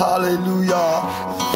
alleluia.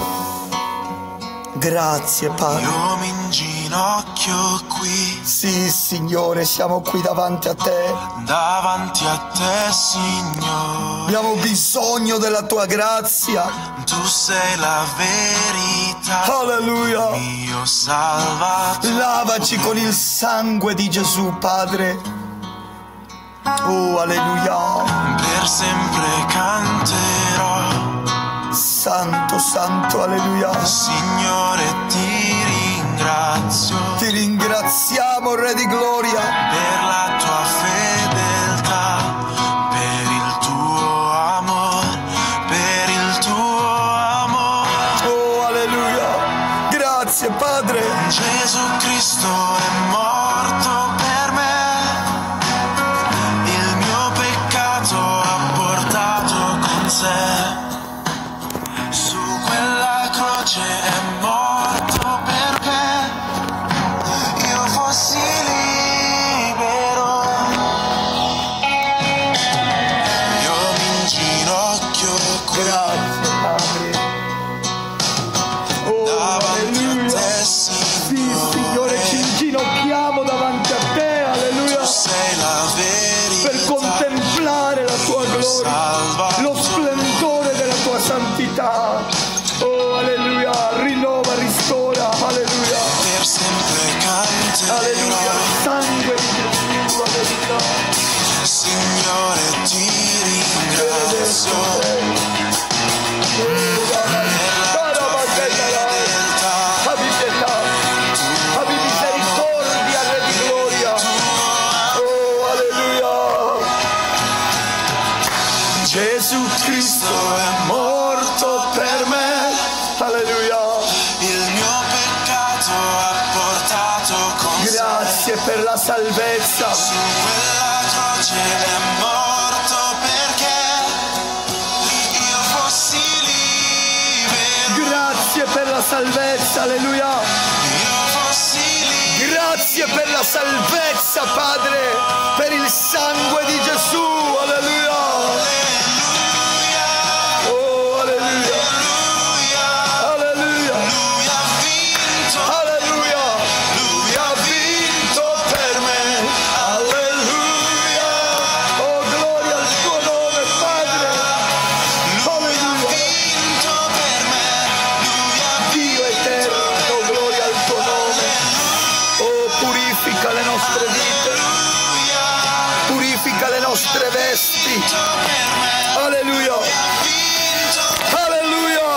Grazie Padre. Io mi inginocchio qui. Sì, Signore, siamo qui davanti a Te. Davanti a Te, Signore. Abbiamo bisogno della Tua grazia. Tu sei la verità. Alleluia. Mio Salvatore. Lavaci con il sangue di Gesù, Padre. Oh, alleluia. Per sempre canterò. Santo, santo, alleluia. Signore, ti ringrazio. Ti ringraziamo, Re di gloria. Per la tua fedeltà, per il tuo amore, per il tuo amore. Oh, alleluia. Grazie, Padre. Gesù Cristo è morto per me. Il mio peccato ha portato con sé. Su quella croce è morto perché io fossi libero. Io mi inginocchio qui. Grazie, Padre. Oh, Davanti a alleluia. te, Sì, Signore. Signore, ci inginocchiamo davanti a Te, alleluia. Tu sei la verità. Per contemplare la Tua gloria, Salvatore. lo splendore della Tua santità. Oh, alleluia, rinnova, ristora, alleluia, Per sempre alleluia, canterò. il sangue di Gesù, alleluia. Signore, ti ringrazio. Abbi pietà, abbi misericordia, Re di gloria. Oh, alleluia. Gesù Cristo è morto per me, alleluia. Il mio peccato ha portato con sé. Grazie per la salvezza. Su quella croce è morto perché io fossi libero. Grazie per la salvezza, alleluia. Io fossi libero. Grazie per la salvezza, Padre, per il sangue di Gesù, alleluia. Oh, alleluia, alleluia, Lui ha vinto. alleluia. Lui ha vinto per me, alleluia. Oh, gloria al tuo nome, Padre. Lui ha Alleluia. vinto per me. Lui ha Dio eterno, gloria al tuo nome. Oh, purifica le nostre vite, purifica le nostre vesti. vinto per me. Alleluia, alleluia,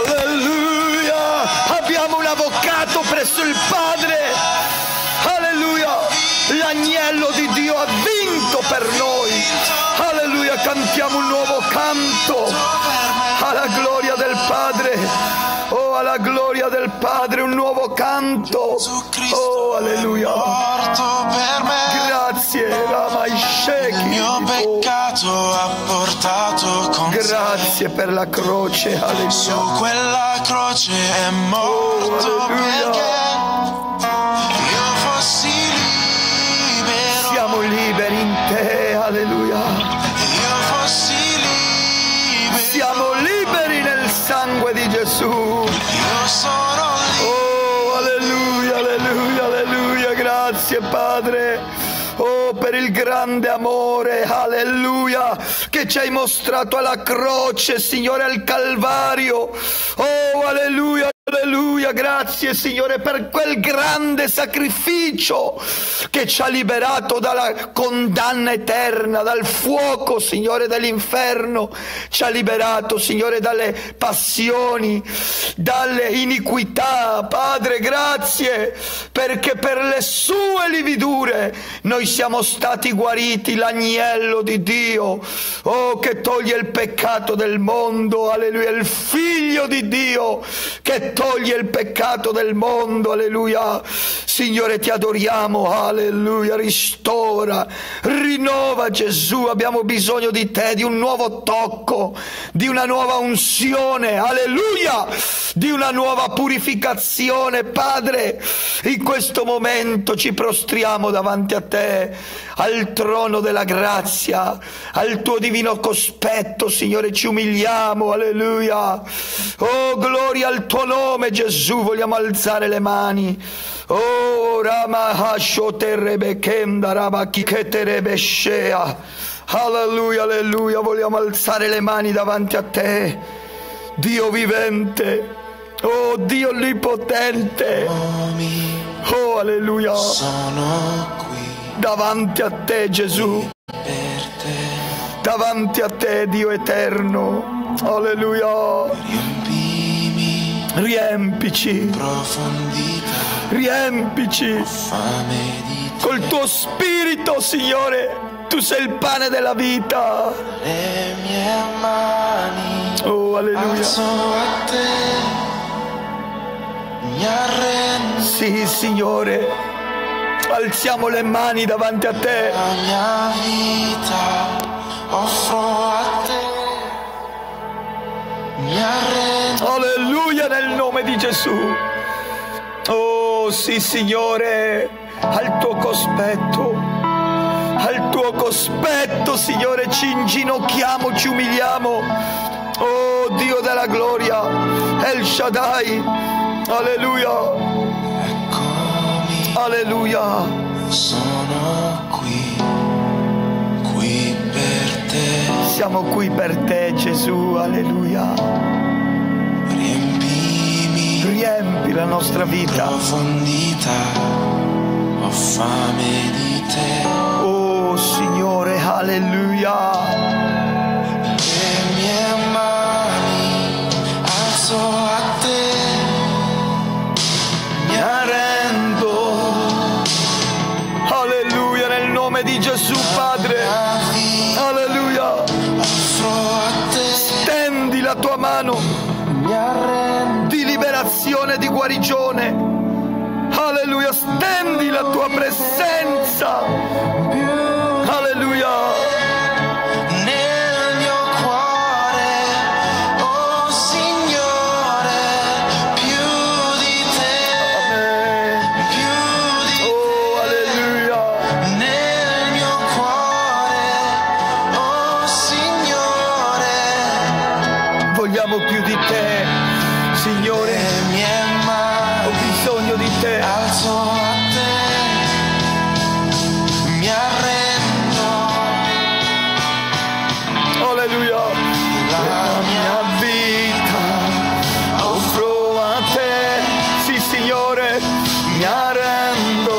alleluia. Abbiamo un avvocato presso il Padre. Alleluia, l'agnello di Dio ha vinto per noi. Alleluia, cantiamo un nuovo canto alla gloria del Padre. Oh, alla gloria del Padre, un nuovo canto. Gesù Cristo Oh, alleluia. morto per me. Grazie, Rama Il Isheki. mio peccato ha portato con sé. Grazie per la croce, alleluia. Su quella croce è morto alleluia. perché io fossi libero. Siamo liberi in te, alleluia. Io fossi libero. Siamo liberi nel sangue di Gesù. Io sono libero. Oh, alleluia, alleluia, alleluia. Grazie, Padre. Oh, per il grande amore, alleluia, che ci hai mostrato alla croce, Signore, al Calvario. Oh, alleluia, alleluia, grazie, Signore, per quel grande sacrificio che ci ha liberato dalla condanna eterna, dal fuoco, Signore, dell'inferno. Ci ha liberato, Signore, dalle passioni, dalle iniquità. Padre, grazie, perché per le sue lividure noi siamo stati guariti, l'agnello di Dio, oh, che toglie il peccato del mondo, alleluia, il figlio di Dio che toglie il peccato del mondo, alleluia. Signore, ti adoriamo, alleluia, ristora, rinnova Gesù, abbiamo bisogno di te, di un nuovo tocco, di una nuova unzione, alleluia, di una nuova purificazione. Padre, in questo momento ci prostriamo davanti a te, al trono della grazia, al tuo divino cospetto, Signore, ci umiliamo, alleluia. Oh, gloria al tuo nome, Gesù, vogliamo alzare le mani. Oh, alleluia, alleluia, vogliamo alzare le mani davanti a te, Dio vivente, oh Dio onnipotente, oh alleluia, sono qui davanti a te Gesù, per te, davanti a te Dio eterno, alleluia. riempimi Riempici, profondità, riempici fame di te, col tuo spirito, Signore. Tu sei il pane della vita. le mie mani Oh, alleluia. alzo a te, mi arrendo, Sì, Signore. Alziamo le mani davanti a te. la mia vita offro a te, mi arrendo, Alleluia, nel nome di Gesù. Oh, sì, Signore. Al tuo cospetto. Al tuo cospetto, Signore, ci inginocchiamo, ci umiliamo. Oh, Dio della gloria. El Shaddai. Alleluia. eccomi, Alleluia. sono qui per te, Siamo qui per te, Gesù. Alleluia. riempimi Riempi la nostra vita. profondità, ho fame di te, Oh, Signore, alleluia. le mie mani alzo a te, mi Arrendo. Alleluia, nel nome di Gesù, Padre. Alleluia. offro a te, Stendi la tua mano mi arrendo, di liberazione, di guarigione. Alleluia, stendi la tua presenza. Alleluia. nel mio cuore, oh Signore, più di te, Amen. più di te. Oh, alleluia. Nel mio cuore, oh Signore, Vogliamo più di te, Signore. le mie mani Ho bisogno di te. alzo a te, mi arrendo, Alleluia. La mia vita offro a te. Sì, Signore, mi arrendo.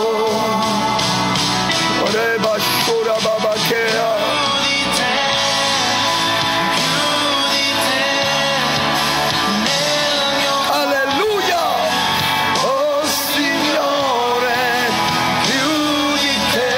Reba shura babakea. più di te, nel mio Alleluia. Oh, Signore, più di te.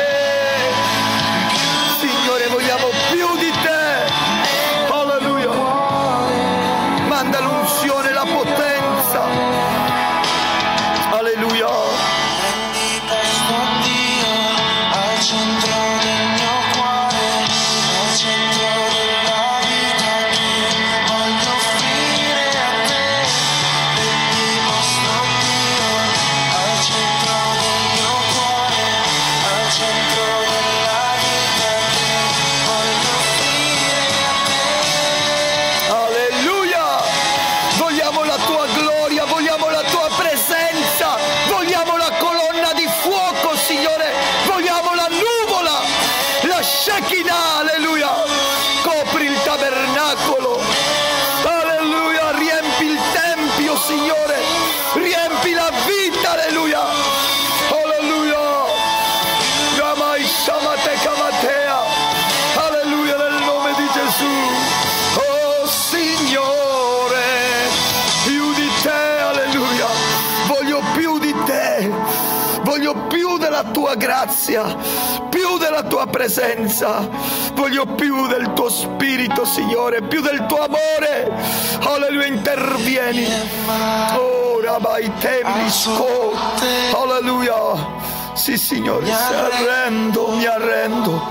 Signore, vogliamo più di te. Alleluia. Manda l'unzione, la potenza. Alleluia. prendi posto Dio al centro del mio cuore, al centro della vita che voglio offrire a te. Prendi posto Dio al centro del mio cuore, al centro della vita che voglio offrire a te. Alleluia! Vogliamo la tua gloria, vogliamo la tua presenza, vogliamo la colonna di fuoco, Signore, vogliamo la nuvola, la Shekinah, alleluia! Copri il tabernacolo, alleluia! Riempi il tempio, Signore, riempi la vita, alleluia! Alleluia! Gamai Shamate Kamatea, alleluia, nel nome di Gesù! Oh Signore, più di te, alleluia, voglio più di te, voglio più della tua grazia, più della tua presenza, voglio più del tuo spirito, Signore, più del tuo amore, alleluia, intervieni, oh rabai temlisco. Alleluia. Sì, Signore, mi arrendo.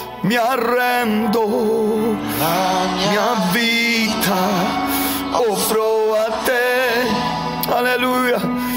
La mia vita offro a te. Alleluia.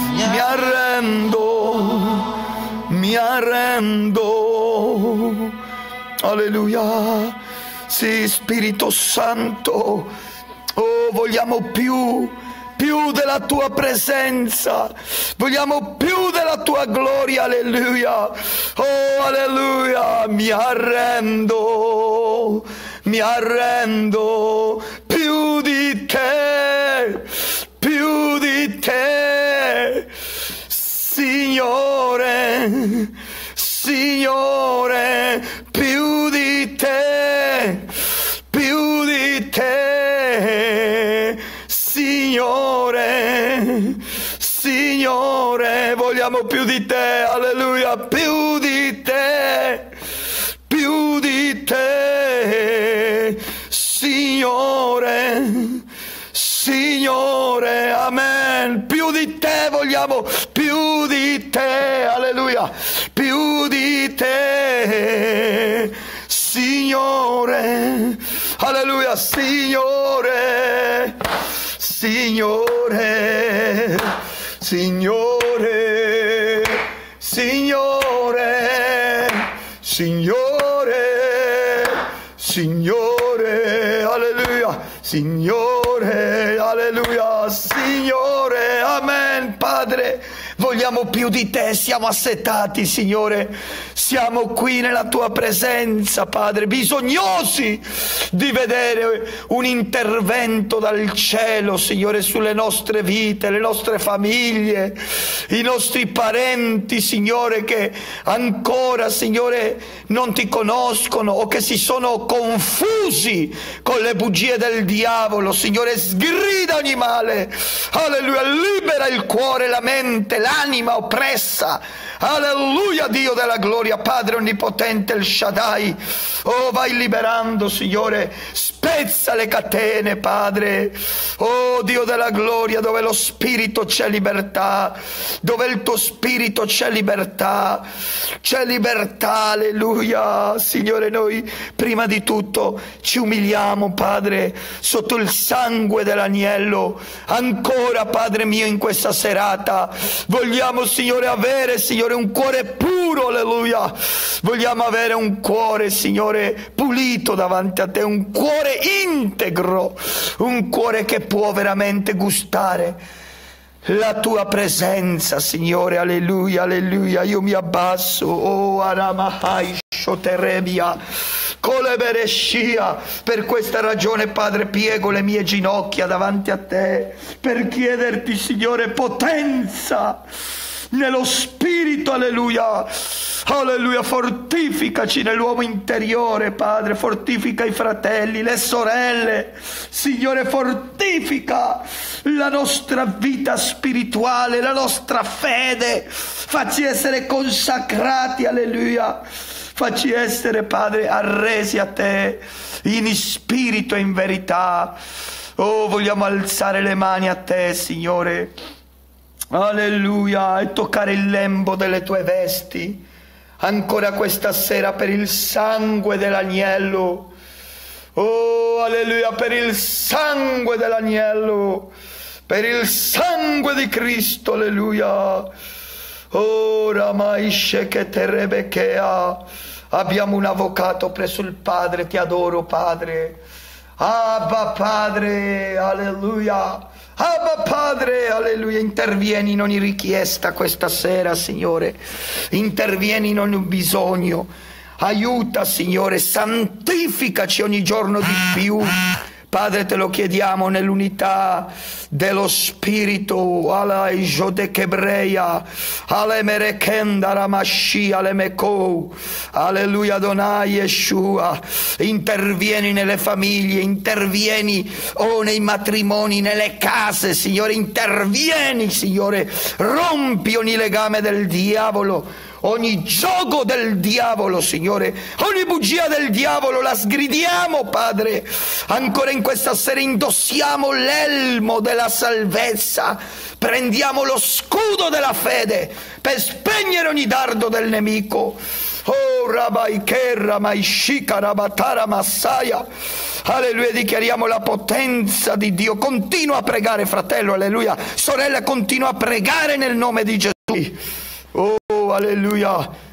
Mi arrendo. Alleluia. Sì, Spirito Santo, oh, vogliamo più della tua presenza, vogliamo più della tua gloria. Alleluia. Oh, alleluia. Mi arrendo. Più di te, Signore, più di te, Signore, vogliamo più di te. Alleluia. Più di te, Signore, amen. Più di te vogliamo, più di te, alleluia, più di te, Signore, alleluia, Signore, alleluia, Signore, alleluia, Signore, amen. Padre, vogliamo più di te, siamo assetati, Signore, siamo qui nella tua presenza, Padre, bisognosi di vedere un intervento dal cielo, Signore, sulle nostre vite, le nostre famiglie, i nostri parenti, Signore, che ancora, Signore, non ti conoscono o che si sono confusi con le bugie del diavolo. Signore, sgrida ogni male, alleluia, libera il cuore, la mente, l'anima oppressa, alleluia, Dio della gloria, Padre onnipotente, il Shaddai, oh, vai liberando, Signore, spezza le catene, Padre, oh, Dio della gloria, dove lo Spirito c'è libertà, dove il tuo Spirito c'è libertà, alleluia. Signore, noi prima di tutto ci umiliamo, Padre, sotto il sangue dell'agnello. Ancora, Padre mio, in questa serata vogliamo, Signore, avere, Signore, un cuore puro, alleluia. Vogliamo avere un cuore, Signore, pulito davanti a te, un cuore integro, un cuore che può veramente gustare la tua presenza, Signore, alleluia, alleluia. Io mi abbasso, oh, Aramahai Shoterebia, Coleberescia. Per questa ragione, Padre, piego le mie ginocchia davanti a te per chiederti, Signore, potenza nello spirito, alleluia, alleluia. Fortificaci nell'uomo interiore, Padre, fortifica i fratelli, le sorelle, Signore, fortifica la nostra vita spirituale, la nostra fede, facci essere consacrati, alleluia, facci essere, Padre, arresi a te in spirito e in verità. Oh, vogliamo alzare le mani a te, Signore, alleluia, e toccare il lembo delle tue vesti ancora questa sera per il sangue dell'agnello. Oh, alleluia, per il sangue dell'agnello, per il sangue di Cristo, alleluia. Oh, Ramaisce che te rebekea. Abbiamo un avvocato presso il Padre, ti adoro, Padre. Abba, Padre, alleluia. Abba, Padre, alleluia, intervieni in ogni richiesta questa sera, Signore, intervieni in ogni bisogno, aiuta, Signore, santificaci ogni giorno di più, Padre, te lo chiediamo nell'unità dello Spirito, alla Jodekebreia, alle Merekenda Ramashi, alle Meko, alleluia, Adonai Yeshua, intervieni nelle famiglie, intervieni, oh, nei matrimoni, nelle case, Signore, intervieni, Signore, rompi ogni legame del diavolo, ogni gioco del diavolo, Signore, ogni bugia del diavolo la sgridiamo, Padre. Ancora in questa sera indossiamo l'elmo della salvezza, prendiamo lo scudo della fede per spegnere ogni dardo del nemico. Oh, Rabai Kerra, Maishika, Rabatara, Massaia. Alleluia, dichiariamo la potenza di Dio. Continua a pregare, fratello, alleluia. Sorella, continua a pregare nel nome di Gesù. Oh, alleluia.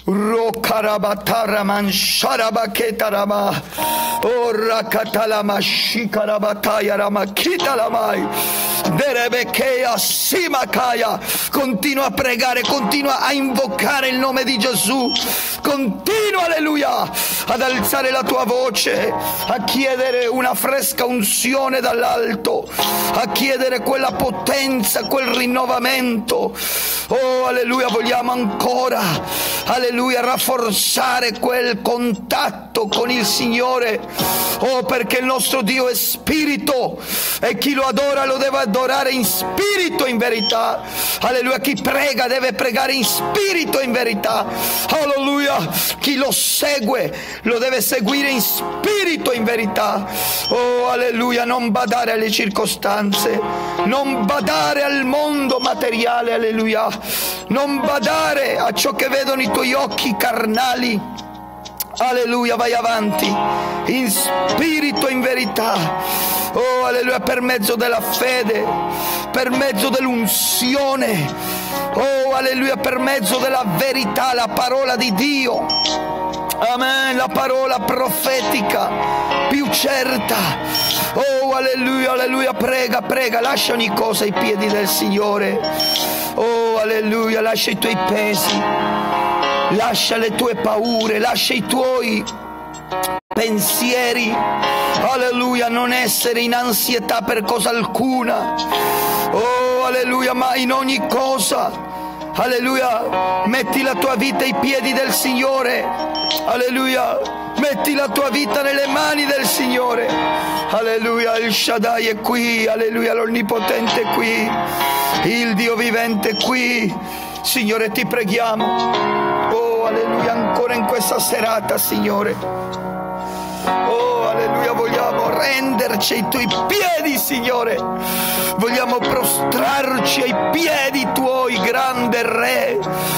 Rokarabatara mansharabaketa rama. Oh, rakatala mashika rabataya ramakita lamai. Derebekea simakaya. Continua a pregare, continua a invocare il nome di Gesù. Continua, alleluia, ad alzare la tua voce, a chiedere una fresca unzione dall'alto, a chiedere quella potenza, quel rinnovamento. Oh, alleluia, vogliamo ancora, alleluia, rafforzare quel contatto con il Signore. Oh, perché il nostro Dio è spirito e chi lo adora lo deve adorare in spirito e in verità. Alleluia, chi prega deve pregare in spirito e in verità. Alleluia, chi lo segue lo deve seguire in spirito e in verità. Oh, alleluia, non badare alle circostanze, non badare al mondo materiale, alleluia, non badare a ciò che vedono i tuoi occhi carnali. Alleluia, vai avanti in spirito e in verità. Oh, alleluia, per mezzo della fede, per mezzo dell'unzione. Oh, alleluia, per mezzo della verità, la parola di Dio. Amen, la parola profetica più certa. Oh, alleluia, alleluia, prega, prega, lascia ogni cosa ai piedi del Signore. Oh, alleluia, lascia i tuoi pesi, lascia le tue paure, lascia i tuoi pensieri. Alleluia, non essere in ansietà per cosa alcuna. Oh, alleluia, ma in ogni cosa, alleluia, metti la tua vita ai piedi del Signore. Alleluia, metti la tua vita nelle mani del Signore. Alleluia, il Shaddai è qui, alleluia, l'Onnipotente è qui, il Dio vivente è qui. Signore, ti preghiamo. Oh, alleluia, ancora in questa serata, Signore. Oh, alleluia, vogliamo renderci ai tuoi piedi, Signore. Vogliamo prostrarci ai piedi tuoi, grande Re,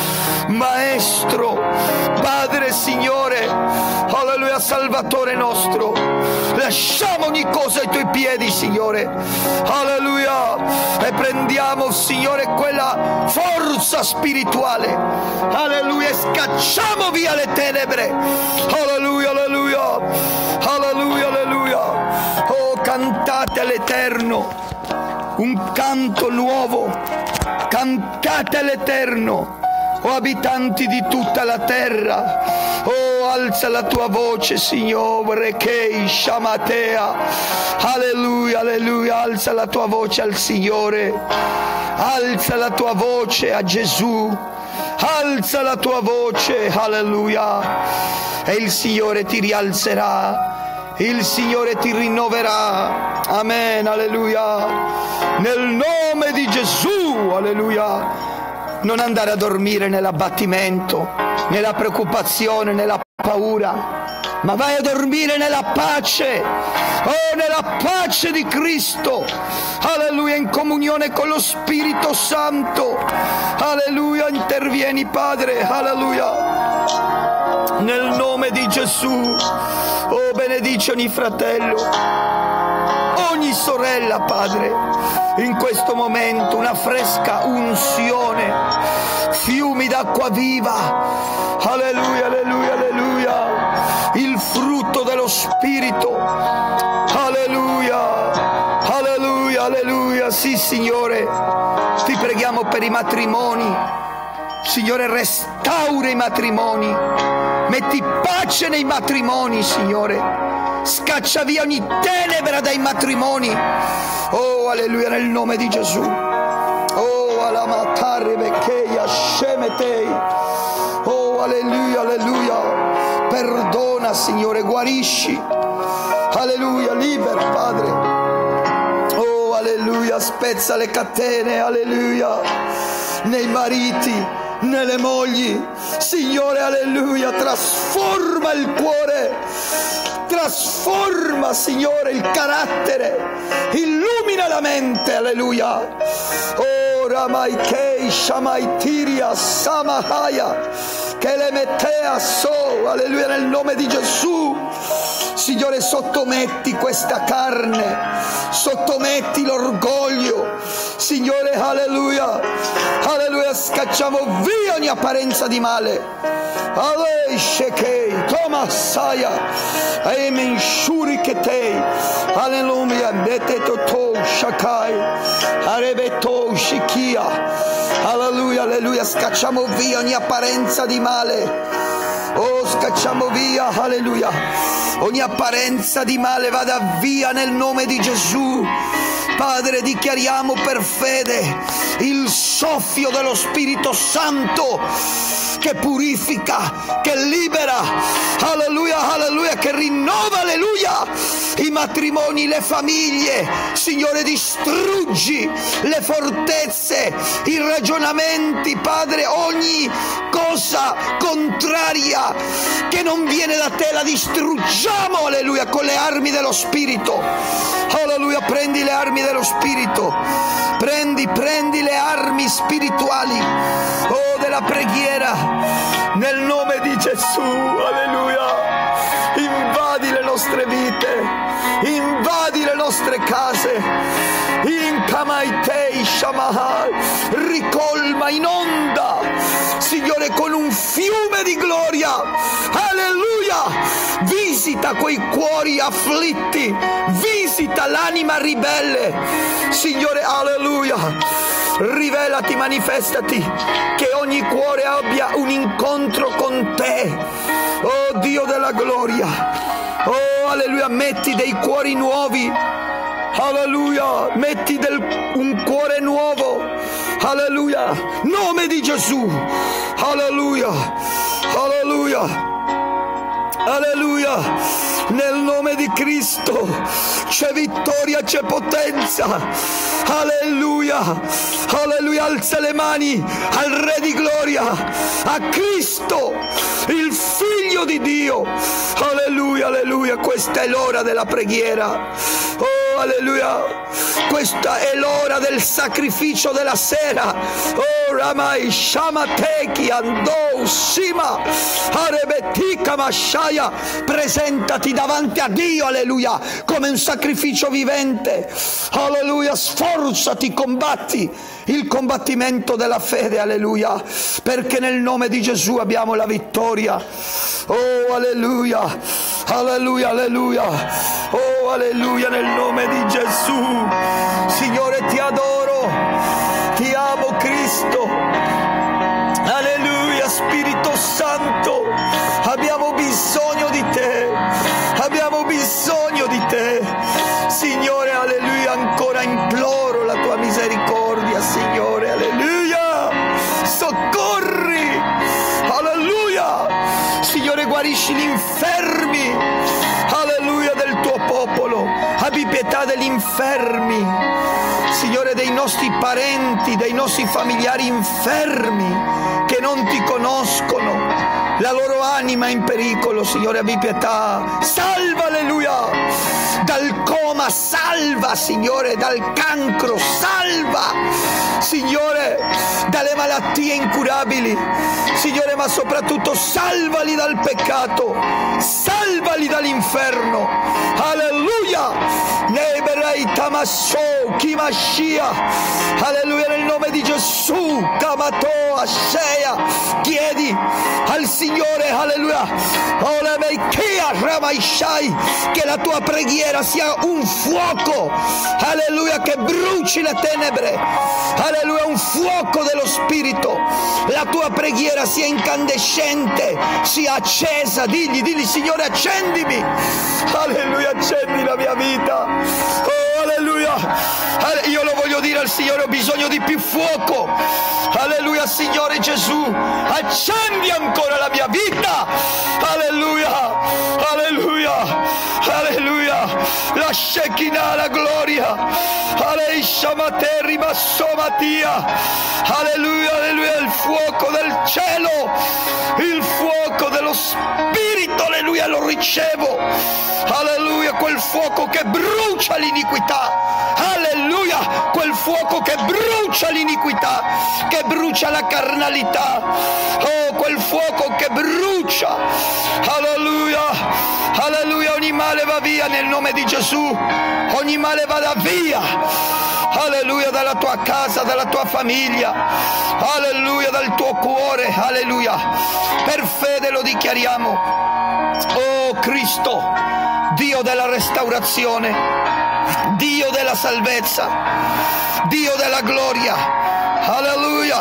Maestro, Padre, Signore, alleluia, Salvatore nostro. Lasciamo ogni cosa ai tuoi piedi, Signore, alleluia, e prendiamo, Signore, quella forza spirituale, alleluia, e scacciamo via le tenebre, alleluia, alleluia, alleluia, alleluia. Oh, cantate all'Eterno un canto nuovo, cantate all'Eterno, o abitanti di tutta la terra. Oh, alza la tua voce, Signore, Kei Shamatea. Alleluia, alleluia, alza la tua voce al Signore, alza la tua voce a Gesù, alza la tua voce, alleluia, e il Signore ti rialzerà, il Signore ti rinnoverà. Amen, alleluia, nel nome di Gesù, alleluia. Non andare a dormire nell'abbattimento, nella preoccupazione, nella paura, ma vai a dormire nella pace, oh, nella pace di Cristo, alleluia, in comunione con lo Spirito Santo, alleluia, intervieni, Padre, alleluia, nel nome di Gesù. Oh, benedici ogni fratello, ogni sorella, Padre, in questo momento una fresca unzione, fiumi d'acqua viva, alleluia, alleluia, alleluia, il frutto dello Spirito, alleluia, alleluia, alleluia. Sì, Signore, ti preghiamo per i matrimoni, Signore, restaura i matrimoni, metti pace nei matrimoni, Signore, scaccia via ogni tenebra dai matrimoni. Oh, alleluia, nel nome di Gesù. Oh, alamatare bekeia shemetei. Oh, alleluia, alleluia. Perdona, Signore, guarisci. Alleluia, libera, Padre. Oh, alleluia, spezza le catene, alleluia, nei mariti, nelle mogli. Signore, alleluia, trasforma il cuore, trasforma, Signore, il carattere, illumina la mente, alleluia. Oh, Ramai Kei Shamai Tiria Samahaya, che le mettea so, alleluia, nel nome di Gesù. Signore, sottometti questa carne, sottometti l'orgoglio, Signore, alleluia, alleluia, scacciamo via ogni apparenza di male. Ale Shekei, Tomasaya, Amen Shuriketei, alleluia, Beteto Shakai, Arebeto Shikia, alleluia, alleluia, scacciamo via ogni apparenza di male. Oh, scacciamo via, alleluia, ogni apparenza di male vada via nel nome di Gesù. Padre, dichiariamo per fede il soffio dello Spirito Santo che purifica, che libera, alleluia, alleluia, che rinnova, alleluia, i matrimoni, le famiglie. Signore, distruggi le fortezze, i ragionamenti, Padre, ogni cosa contraria che non viene da te la distruggiamo, alleluia, con le armi dello Spirito. Alleluia, prendi le armi dello Spirito, prendi le armi spirituali, oh, della preghiera, nel nome di Gesù, alleluia. Invadi le nostre vite, invadi le nostre case, in Kamaitei Shamahai, ricolma, inonda, Signore, con un fiume di gloria, alleluia, visita quei cuori afflitti, visita l'anima ribelle, Signore, alleluia, rivelati, manifestati, che ogni cuore abbia un incontro con te, oh Dio della gloria, oh alleluia, metti dei cuori nuovi, alleluia, metti un cuore nuovo, alleluia, nome di Gesù, alleluia, alleluia, alleluia, nel nome di Cristo c'è vittoria, c'è potenza, alleluia, alleluia, alza le mani al Re di gloria, a Cristo, il Figlio di Dio, alleluia, alleluia, questa è l'ora della preghiera, oh alleluia, questa è l'ora del sacrificio della sera, oh Ramai Shamateki Andou Sima Arebetika Mashaya, presentati davanti a Dio, alleluia, come un sacrificio vivente, alleluia, sforzati, combatti il combattimento della fede, alleluia, perché nel nome di Gesù abbiamo la vittoria, oh alleluia, alleluia, alleluia, oh alleluia, nel nome di Gesù. Signore, ti adoro, ti amo, Cristo, alleluia, Spirito Santo, abbiamo bisogno di te, abbiamo bisogno di te, Signore, alleluia, ancora imploro la tua misericordia, Signore, alleluia, soccorri, alleluia, Signore, guarisci gli infermi, alleluia, del tuo popolo, abbi pietà degli infermi, Signore, dei nostri parenti, dei nostri familiari infermi che non ti conoscono, la loro anima è in pericolo, Signore, abbi pietà, salva, alleluia, dal coma, salva, Signore, dal cancro, salva, Signore, dalle malattie incurabili, Signore, ma soprattutto salvali dal peccato, salvali dall'inferno, alleluia, Neberei Tamasso, Kimashia, alleluia, nel nome di Gesù, Kamato, Asceia, chiedi al Signore, alleluia, che la tua preghiera sia un fuoco, alleluia, che bruci le tenebre, alleluia, un fuoco dello Spirito, la tua preghiera sia incandescente, sia accesa, digli Signore, accendimi, alleluia, accendi la mia vita, oh alleluia, io lo voglio dire al Signore, ho bisogno di più fuoco, alleluia, Signore Gesù, accendi ancora la mia vita, alleluia, alleluia, alleluia, Shekinah, la gloria. Aleisha materi massomatia. Alleluia, alleluia, il fuoco del cielo, il fuoco dello Spirito, alleluia, lo ricevo. Alleluia, quel fuoco che brucia l'iniquità. Alleluia, quel fuoco che brucia l'iniquità, che brucia la carnalità. Oh, quel fuoco che brucia. Alleluia, alleluia, ogni male va via nel nome di Gesù. Ogni male vada via. Alleluia, dalla tua casa, dalla tua famiglia. Alleluia, dal tuo cuore. Alleluia, per fede lo dichiariamo. Oh Cristo, Dio della restaurazione, Dio della salvezza, Dio della gloria. Alleluia.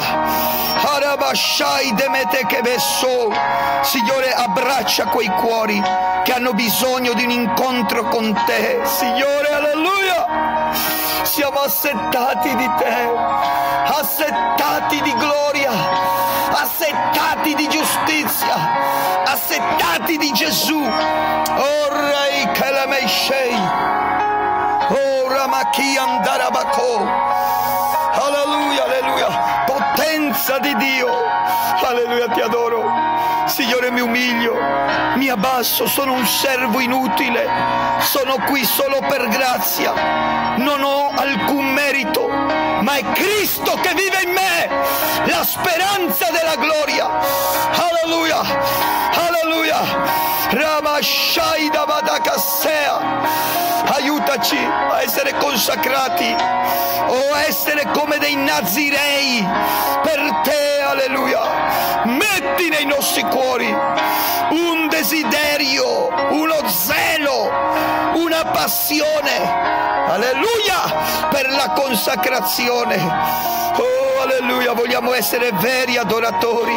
Signore, abbraccia quei cuori che hanno bisogno di un incontro con te. Signore, alleluia. Siamo assettati di te, assettati di gloria, assettati di giustizia, assettati di Gesù. Oh Rei Kelemeshei, oh Ramaki Andarabako. Alleluia, alleluia, potenza di Dio. Alleluia, ti adoro. Signore, mi umilio, mi abbasso, sono un servo inutile, sono qui solo per grazia, non ho alcun merito, ma è Cristo che vive in me, la speranza della gloria. Alleluia, alleluia. Ramashaida Badakasea, aiutaci a essere consacrati o a essere come dei nazirei per te. Alleluia, metti nei nostri cuori un desiderio, uno zelo, una passione, alleluia, per la consacrazione. Oh alleluia, vogliamo essere veri adoratori,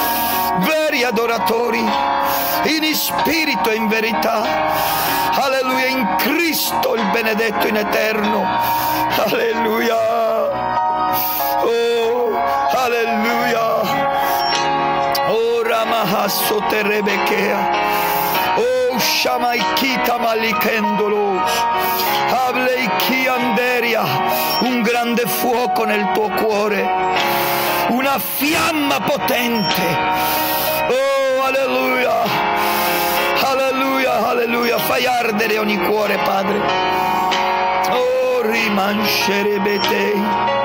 in spirito e in verità. Alleluia, in Cristo il benedetto in eterno. Alleluia, oh alleluia. Oh Ramahasso Terebekea, oh Shamaikita Malikendolo, Ableiki Anderia, un grande fuoco nel tuo cuore, una fiamma potente. Oh alleluia, alleluia, alleluia, fai ardere ogni cuore, Padre. Oh rimancerebetei,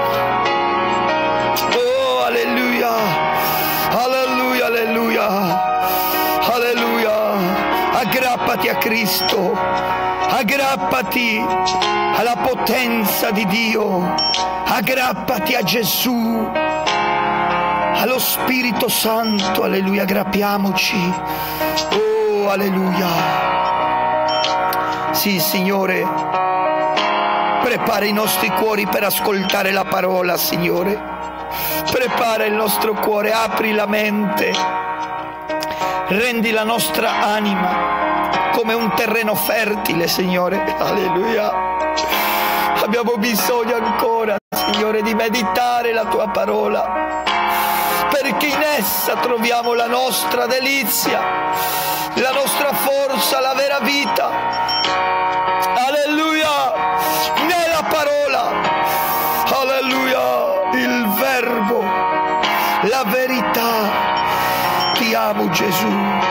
oh alleluia, alleluia, alleluia, alleluia. Aggrappati a Cristo, aggrappati alla potenza di Dio, aggrappati a Gesù, allo Spirito Santo. Alleluia, aggrappiamoci. Oh alleluia. Sì, Signore, prepara i nostri cuori per ascoltare la parola, Signore. Prepara il nostro cuore, apri la mente, rendi la nostra anima come un terreno fertile, Signore. Alleluia. Abbiamo bisogno ancora, Signore, di meditare la tua parola, perché in essa troviamo la nostra delizia, la nostra forza, la vera vita. Alleluia, nella parola. Alleluia, il verbo, la verità. Ti amo, Gesù.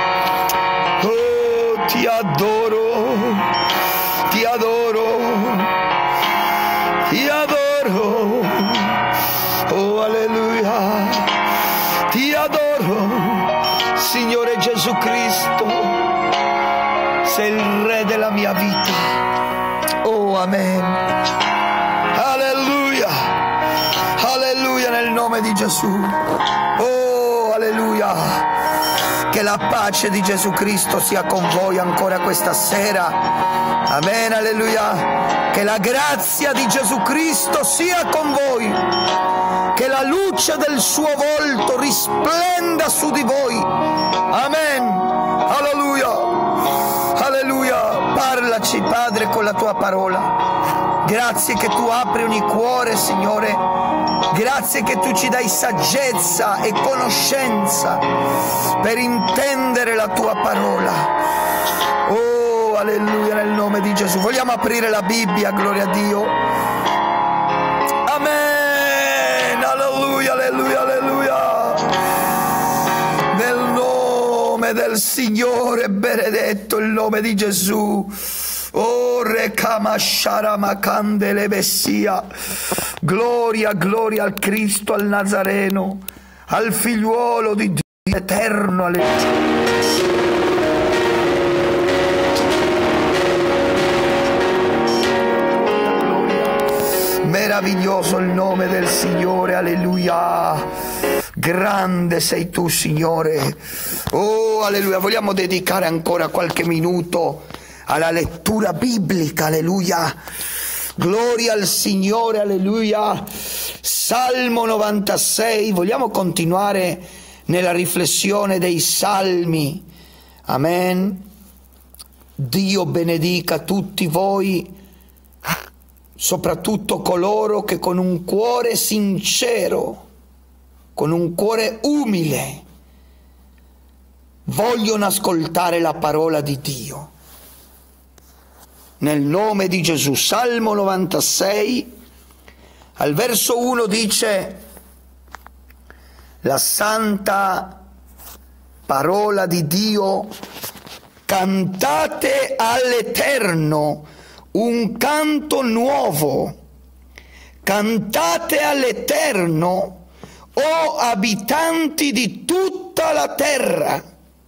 Oh, ti adoro, ti adoro, ti adoro. Oh, alleluia, ti adoro, Signore Gesù Cristo. Sei il Re della mia vita. Oh, amen. Alleluia, alleluia, nel nome di Gesù. Oh, alleluia. Che la pace di Gesù Cristo sia con voi ancora questa sera. Amen, alleluia. Che la grazia di Gesù Cristo sia con voi. Che la luce del suo volto risplenda su di voi. Amen. Alleluia. Alleluia. Parlaci, Padre, con la tua parola. Grazie che tu apri ogni cuore, Signore. Grazie che tu ci dai saggezza e conoscenza per intendere la tua parola. Oh, alleluia, nel nome nome di Gesù. Vogliamo aprire la Bibbia, gloria a Dio. Amen, alleluia, alleluia, alleluia. Nel nome del Signore, benedetto il nome di Gesù. Oh, Recamasharamakandele Messia. Gloria, gloria al Cristo, al Nazareno, al figliuolo di Dio eterno. Alleluia. Meraviglioso il nome del Signore, alleluia. Grande sei tu, Signore. Oh, alleluia. Vogliamo dedicare ancora qualche minuto alla lettura biblica, alleluia. Gloria al Signore, alleluia. Salmo 96. Vogliamo continuare nella riflessione dei salmi. Amen. Dio benedica tutti voi, soprattutto coloro che con un cuore sincero, con un cuore umile, vogliono ascoltare la parola di Dio. Nel nome di Gesù. Salmo 96, al verso 1 dice la santa parola di Dio: cantate all'Eterno un canto nuovo, cantate all'Eterno, o abitanti di tutta la terra.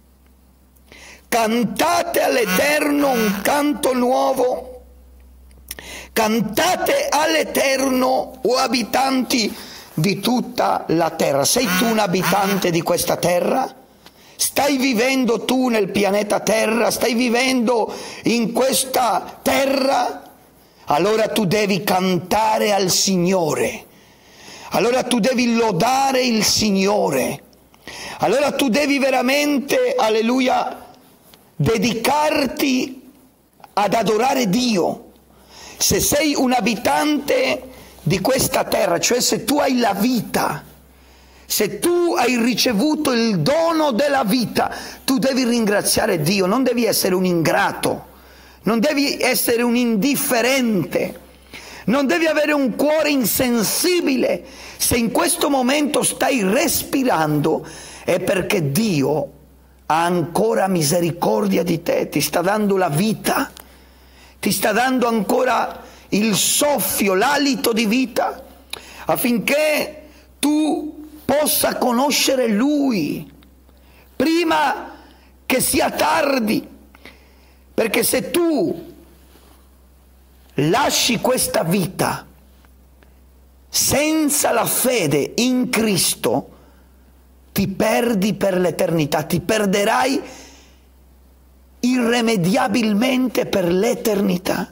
Cantate all'Eterno un canto nuovo, cantate all'Eterno, o abitanti di tutta la terra. Sei tu un abitante di questa terra? Stai vivendo tu nel pianeta Terra? Stai vivendo in questa terra? Allora tu devi cantare al Signore. Allora tu devi lodare il Signore. Allora tu devi veramente, alleluia, dedicarti ad adorare Dio. Se sei un abitante di questa terra, cioè se tu hai la vita, se tu hai ricevuto il dono della vita, tu devi ringraziare Dio, non devi essere un ingrato, non devi essere un indifferente, non devi avere un cuore insensibile. Se in questo momento stai respirando è perché Dio ha ancora misericordia di te, ti sta dando la vita, ti sta dando ancora il soffio, l'alito di vita, affinché tu possa conoscere Lui prima che sia tardi, perché se tu lasci questa vita senza la fede in Cristo, ti perdi per l'eternità, ti perderai irrimediabilmente per l'eternità.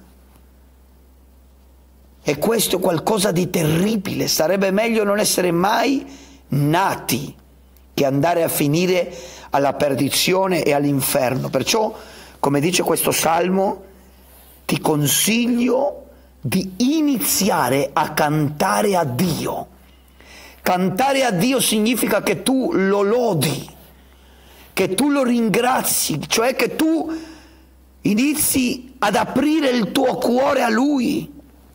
E questo è qualcosa di terribile. Sarebbe meglio non essere mai nati che andare a finire alla perdizione e all'inferno. Perciò, come dice questo salmo, ti consiglio di iniziare a cantare a Dio. Cantare a Dio significa che tu lo lodi, che tu lo ringrazi, cioè che tu inizi ad aprire il tuo cuore a Lui.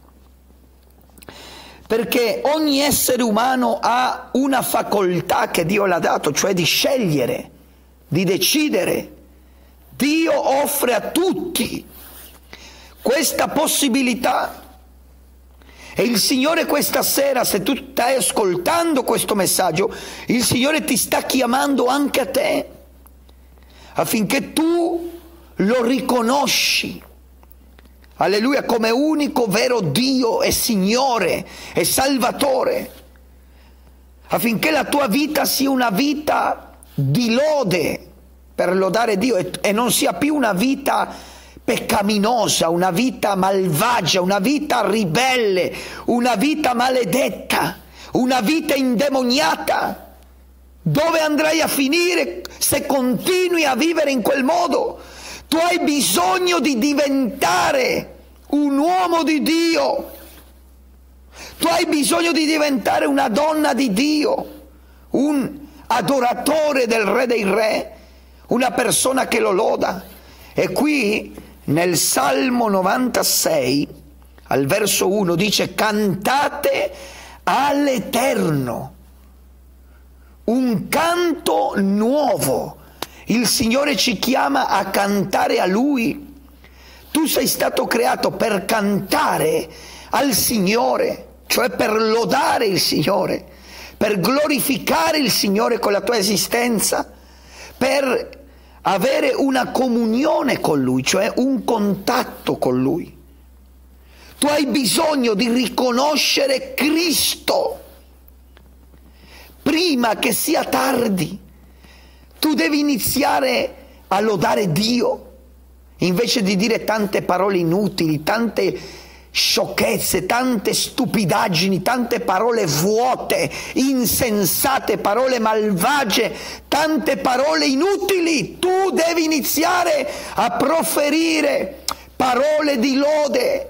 Perché ogni essere umano ha una facoltà che Dio l'ha dato, cioè di scegliere, di decidere. Dio offre a tutti questa possibilità. E il Signore questa sera, se tu stai ascoltando questo messaggio, il Signore ti sta chiamando anche a te, affinché tu lo riconosci, alleluia, come unico vero Dio e Signore e Salvatore, affinché la tua vita sia una vita di lode per lodare Dio e non sia più una vita peccaminosa, una vita malvagia, una vita ribelle, una vita maledetta, una vita indemoniata. Dove andrai a finire se continui a vivere in quel modo? Tu hai bisogno di diventare un uomo di Dio. Tu hai bisogno di diventare una donna di Dio, un adoratore del Re dei Re, una persona che lo loda. E qui nel Salmo 96, al verso 1, dice: cantate all'Eterno un canto nuovo. Il Signore ci chiama a cantare a Lui. Tu sei stato creato per cantare al Signore, cioè per lodare il Signore, per glorificare il Signore con la tua esistenza, per avere una comunione con Lui, cioè un contatto con Lui. Tu hai bisogno di riconoscere Cristo prima che sia tardi. Tu devi iniziare a lodare Dio invece di dire tante parole inutili, tante sciocchezze, tante stupidaggini, tante parole vuote, insensate, parole malvagie, tante parole inutili. Tu devi iniziare a proferire parole di lode.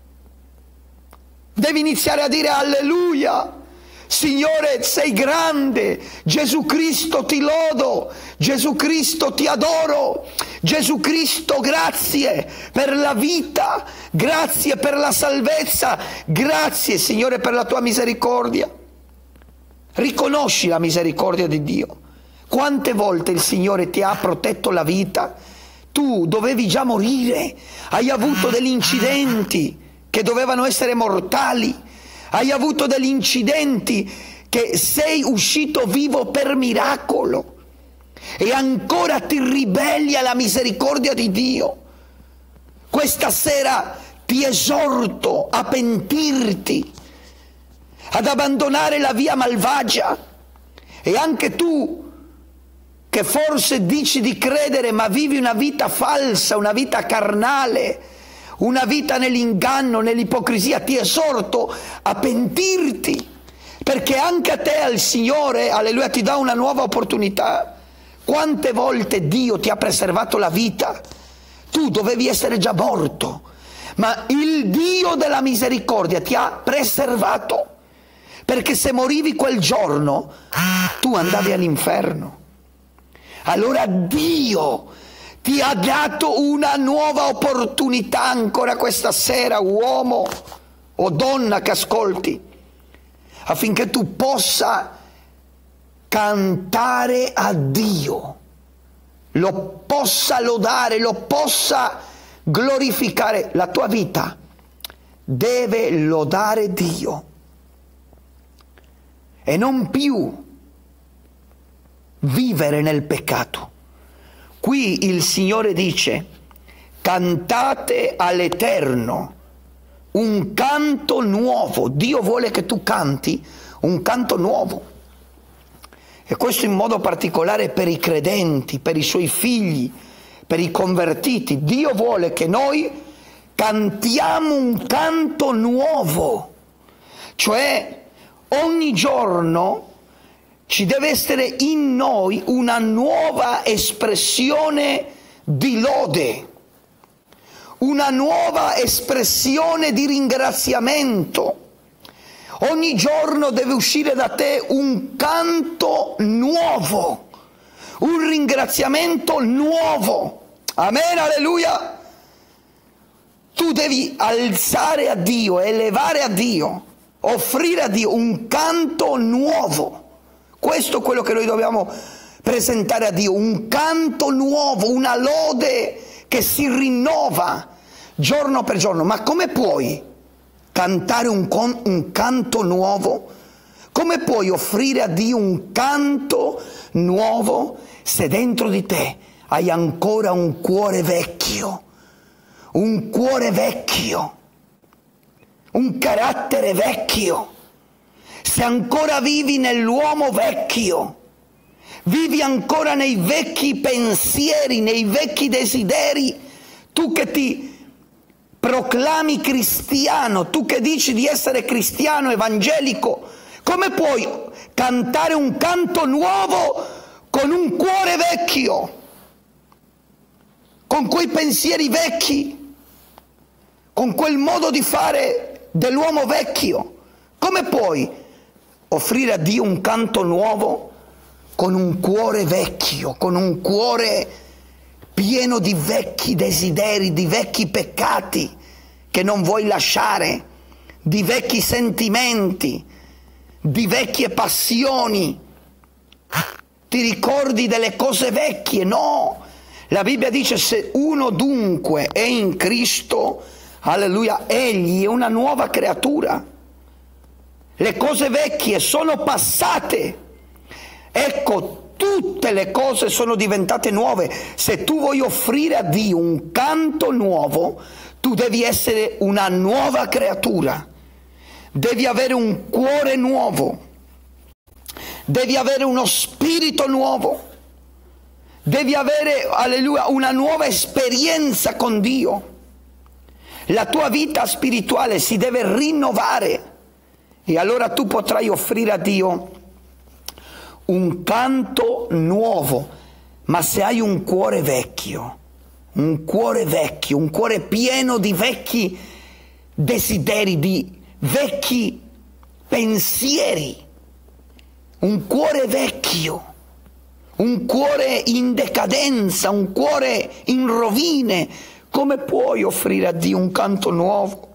Devi iniziare a dire alleluia. Signore, sei grande. Gesù Cristo, ti lodo. Gesù Cristo, ti adoro. Gesù Cristo, grazie per la vita, grazie per la salvezza, grazie Signore per la tua misericordia. Riconosci la misericordia di Dio. Quante volte il Signore ti ha protetto la vita? Tu dovevi già morire, hai avuto degli incidenti che dovevano essere mortali, hai avuto degli incidenti che sei uscito vivo per miracolo. E ancora ti ribelli alla misericordia di Dio. Questa sera ti esorto a pentirti, ad abbandonare la via malvagia. E anche tu, che forse dici di credere ma vivi una vita falsa, una vita carnale, una vita nell'inganno, nell'ipocrisia, ti esorto a pentirti, perché anche a te, al Signore, alleluia, ti dà una nuova opportunità. Quante volte Dio ti ha preservato la vita? Tu dovevi essere già morto, ma il Dio della misericordia ti ha preservato, perché se morivi quel giorno tu andavi all'inferno. Allora Dio ti ha dato una nuova opportunità ancora questa sera, uomo o donna che ascolti, affinché tu possa cantare a Dio, lo possa lodare, lo possa glorificare. La tua vita deve lodare Dio e non più vivere nel peccato. Qui il Signore dice: cantate all'Eterno un canto nuovo. Dio vuole che tu canti un canto nuovo. E questo in modo particolare per i credenti, per i suoi figli, per i convertiti. Dio vuole che noi cantiamo un canto nuovo, cioè ogni giorno ci deve essere in noi una nuova espressione di lode, una nuova espressione di ringraziamento. Ogni giorno deve uscire da te un canto nuovo, un ringraziamento nuovo. Amen, alleluia. Tu devi alzare a Dio, elevare a Dio, offrire a Dio un canto nuovo. Questo è quello che noi dobbiamo presentare a Dio, un canto nuovo, una lode che si rinnova giorno per giorno. Ma come puoi cantare un canto nuovo? Come puoi offrire a Dio un canto nuovo se dentro di te hai ancora un cuore vecchio, un carattere vecchio? Se ancora vivi nell'uomo vecchio, vivi ancora nei vecchi pensieri, nei vecchi desideri, tu che ti proclami cristiano, tu che dici di essere cristiano evangelico, come puoi cantare un canto nuovo con un cuore vecchio, con quei pensieri vecchi, con quel modo di fare dell'uomo vecchio? Come puoi offrire a Dio un canto nuovo con un cuore vecchio, con un cuore pieno di vecchi desideri, di vecchi peccati che non vuoi lasciare, di vecchi sentimenti, di vecchie passioni. Ti ricordi delle cose vecchie? No! La Bibbia dice: se uno dunque è in Cristo, alleluia, egli è una nuova creatura. Le cose vecchie sono passate. Ecco, tutte le cose sono diventate nuove. Se tu vuoi offrire a Dio un canto nuovo, tu devi essere una nuova creatura. Devi avere un cuore nuovo. Devi avere uno spirito nuovo. Devi avere, alleluia, una nuova esperienza con Dio. La tua vita spirituale si deve rinnovare. E allora tu potrai offrire a Dio un canto nuovo. Ma se hai un cuore vecchio, un cuore pieno di vecchi desideri, di vecchi pensieri, un cuore vecchio, un cuore in decadenza, un cuore in rovine, come puoi offrire a Dio un canto nuovo?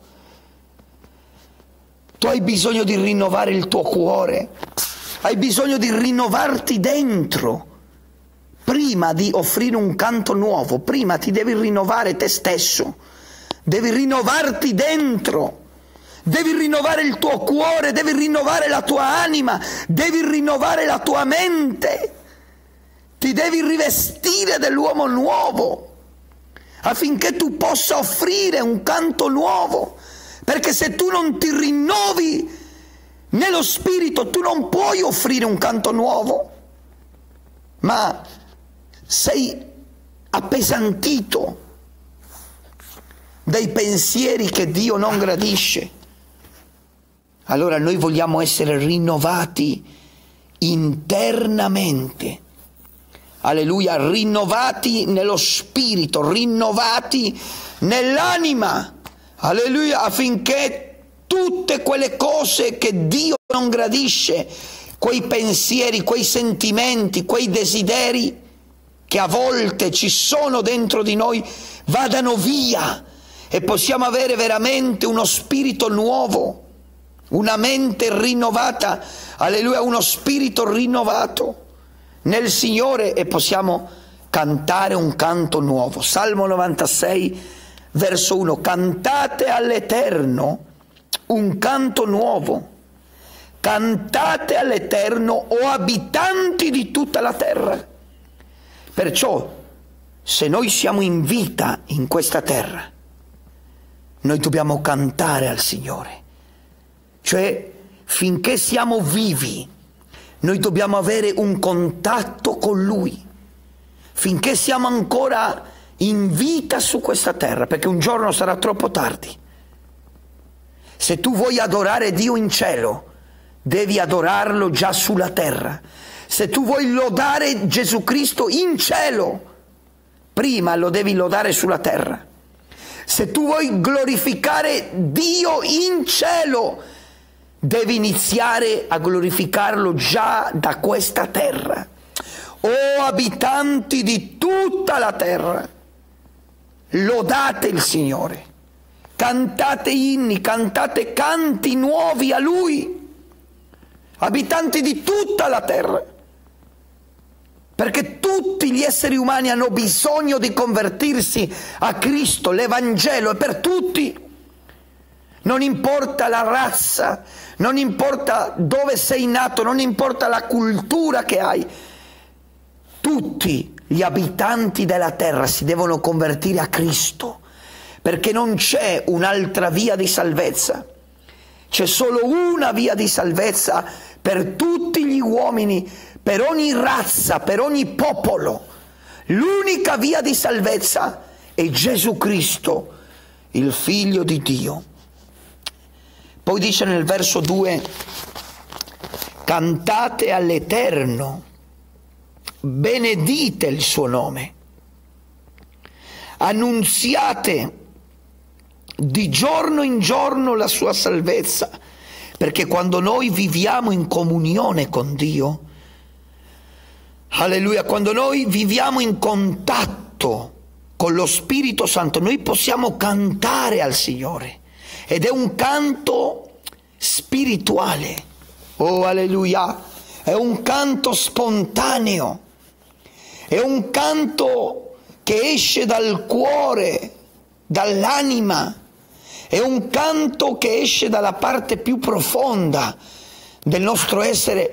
Tu hai bisogno di rinnovare il tuo cuore, hai bisogno di rinnovarti dentro. Prima di offrire un canto nuovo, prima ti devi rinnovare te stesso, devi rinnovarti dentro, devi rinnovare il tuo cuore, devi rinnovare la tua anima, devi rinnovare la tua mente, ti devi rivestire dell'uomo nuovo affinché tu possa offrire un canto nuovo, perché se tu non ti rinnovi nello spirito tu non puoi offrire un canto nuovo, ma sei appesantito dai pensieri che Dio non gradisce. Allora noi vogliamo essere rinnovati internamente, alleluia, rinnovati nello spirito, rinnovati nell'anima, alleluia, affinché tutte quelle cose che Dio non gradisce, quei pensieri, quei sentimenti, quei desideri che a volte ci sono dentro di noi, vadano via e possiamo avere veramente uno spirito nuovo, una mente rinnovata, alleluia, uno spirito rinnovato nel Signore, e possiamo cantare un canto nuovo. Salmo 96, verso 1: cantate all'Eterno un canto nuovo, cantate all'Eterno, o abitanti di tutta la terra. Perciò, se noi siamo in vita in questa terra, noi dobbiamo cantare al Signore. Cioè, finché siamo vivi, noi dobbiamo avere un contatto con Lui. Finché siamo ancora in vita su questa terra, perché un giorno sarà troppo tardi. Se tu vuoi adorare Dio in cielo, devi adorarlo già sulla terra. Se tu vuoi lodare Gesù Cristo in cielo, prima lo devi lodare sulla terra. Se tu vuoi glorificare Dio in cielo, devi iniziare a glorificarlo già da questa terra. O abitanti di tutta la terra, lodate il Signore, cantate inni, cantate canti nuovi a Lui, abitanti di tutta la terra, perché tutti gli esseri umani hanno bisogno di convertirsi a Cristo. L'Evangelo è per tutti, non importa la razza, non importa dove sei nato, non importa la cultura che hai. Tutti gli abitanti della terra si devono convertire a Cristo, perché non c'è un'altra via di salvezza, c'è solo una via di salvezza per tutti gli uomini, per ogni razza, per ogni popolo. L'unica via di salvezza è Gesù Cristo, il Figlio di Dio. Poi dice nel verso 2: cantate all'Eterno, benedite il suo nome, annunziate di giorno in giorno la sua salvezza, perché quando noi viviamo in comunione con Dio, alleluia, quando noi viviamo in contatto canto con lo Spirito Santo, noi possiamo cantare al Signore, ed è un canto spirituale. Oh, alleluia! È un canto spontaneo, è un canto che esce dal cuore, dall'anima, è un canto che esce dalla parte più profonda del nostro essere,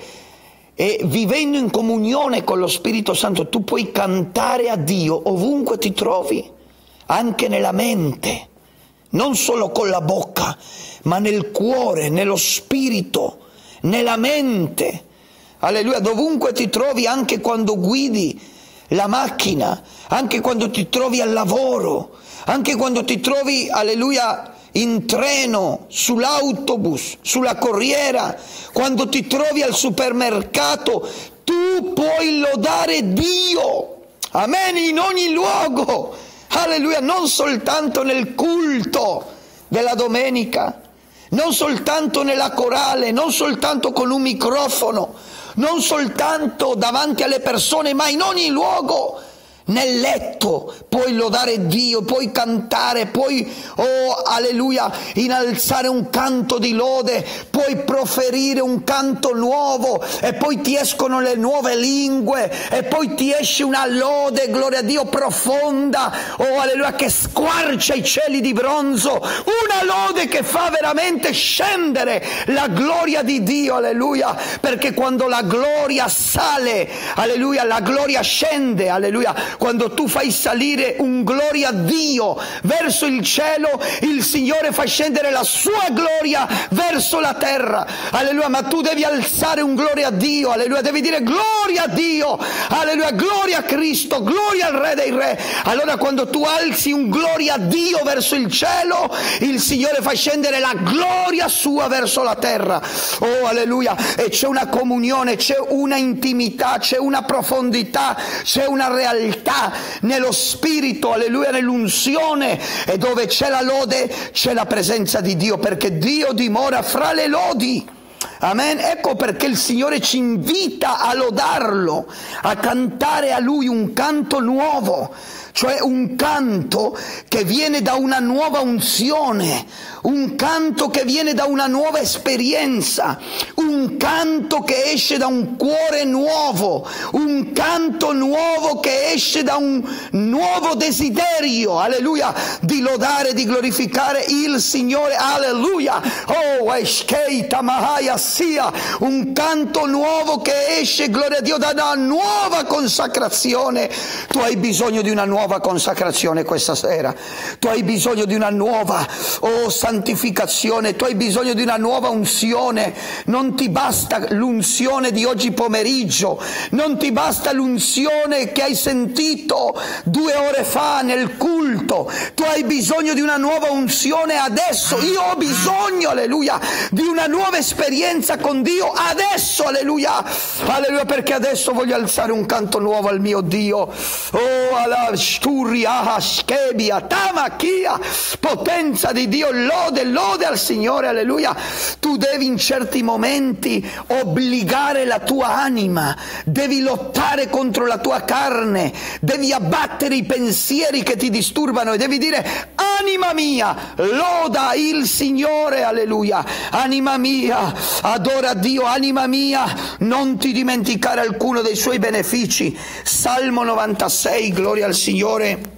e vivendo in comunione con lo Spirito Santo tu puoi cantare a Dio ovunque ti trovi, anche nella mente, non solo con la bocca, ma nel cuore, nello spirito, nella mente. Alleluia, dovunque ti trovi, anche quando guidi la macchina, anche quando ti trovi al lavoro, anche quando ti trovi, alleluia, in treno, sull'autobus, sulla corriera, quando ti trovi al supermercato, tu puoi lodare Dio. Amen, in ogni luogo. Alleluia, non soltanto nel culto della domenica, non soltanto nella corale, non soltanto con un microfono, non soltanto davanti alle persone, ma in ogni luogo. Nel letto puoi lodare Dio, puoi cantare, puoi, oh alleluia, innalzare un canto di lode, puoi proferire un canto nuovo, e poi ti escono le nuove lingue, e poi ti esce una lode, gloria a Dio, profonda, oh alleluia, che squarcia i cieli di bronzo, una lode che fa veramente scendere la gloria di Dio, alleluia, perché quando la gloria sale, alleluia, la gloria scende, alleluia. Quando tu fai salire un gloria a Dio verso il cielo, il Signore fa scendere la sua gloria verso la terra. Alleluia, ma tu devi alzare un gloria a Dio, alleluia, devi dire gloria a Dio, alleluia, gloria a Cristo, gloria al Re dei Re. Allora quando tu alzi un gloria a Dio verso il cielo, il Signore fa scendere la gloria sua verso la terra. Oh, alleluia, e c'è una comunione, c'è una intimità, c'è una profondità, c'è una realtà nello spirito, alleluia, nell'unzione, e dove c'è la lode c'è la presenza di Dio, perché Dio dimora fra le lodi. Amen. Ecco perché il Signore ci invita a lodarlo, a cantare a Lui un canto nuovo, cioè un canto che viene da una nuova unzione, un canto che viene da una nuova esperienza, un canto che esce da un cuore nuovo, un canto nuovo che esce da un nuovo desiderio, alleluia, di lodare, di glorificare il Signore, alleluia. Oh, eskeita mahaya sia, un canto nuovo che esce, gloria a Dio, da una nuova consacrazione. Tu hai bisogno di una nuova consacrazione questa sera, tu hai bisogno di una nuova, oh, santificazione, tu hai bisogno di una nuova unzione. Non ti basta l'unzione di oggi pomeriggio, non ti basta l'unzione che hai sentito 2 ore fa nel culto, tu hai bisogno di una nuova unzione adesso. Io ho bisogno, alleluia, di una nuova esperienza con Dio adesso, alleluia, alleluia, perché adesso voglio alzare un canto nuovo al mio Dio. Oh, alla shturia, schebia, tamachia, potenza di Dio, lode al Signore, alleluia. Tu devi in certi momenti obbligare la tua anima, devi lottare contro la tua carne, devi abbattere i pensieri che ti disturbano e devi dire: anima mia, loda il Signore, alleluia. Anima mia, adora Dio, anima mia, non ti dimenticare alcuno dei suoi benefici. Salmo 96, gloria al Signore.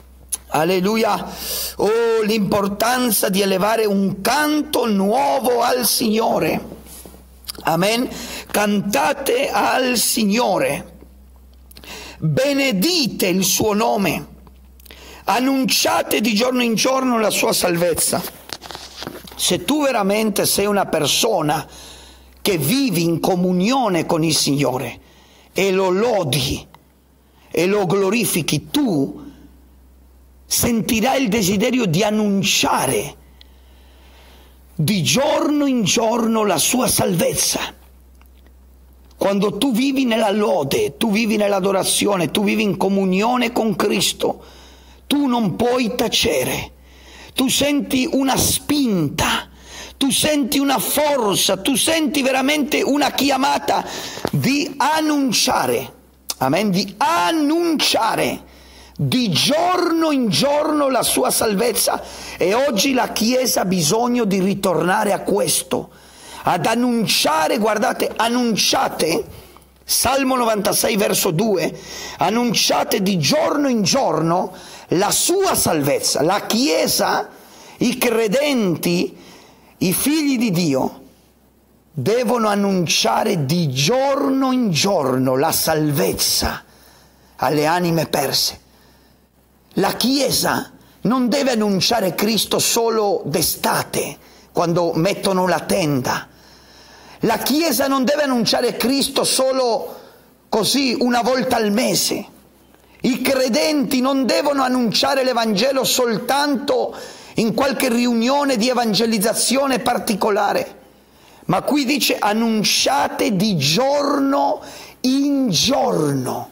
Alleluia. Oh, l'importanza di elevare un canto nuovo al Signore. Amen. Cantate al Signore, benedite il suo nome, annunciate di giorno in giorno la sua salvezza. Se tu veramente sei una persona che vivi in comunione con il Signore e lo lodi e lo glorifichi, tu sentirai il desiderio di annunciare di giorno in giorno la sua salvezza. Quando tu vivi nella lode, tu vivi nell'adorazione, tu vivi in comunione con Cristo, tu non puoi tacere, tu senti una spinta, tu senti una forza, tu senti veramente una chiamata di annunciare, amen, di annunciare, di giorno in giorno la sua salvezza. E oggi la Chiesa ha bisogno di ritornare a questo, ad annunciare, guardate, annunciate, Salmo 96 verso 2, annunciate di giorno in giorno la sua salvezza. La Chiesa, i credenti, i figli di Dio devono annunciare di giorno in giorno la salvezza alle anime perse. La Chiesa non deve annunciare Cristo solo d'estate, quando mettono la tenda. La Chiesa non deve annunciare Cristo solo così una volta al mese. I credenti non devono annunciare l'Evangelo soltanto in qualche riunione di evangelizzazione particolare, ma qui dice annunciate di giorno in giorno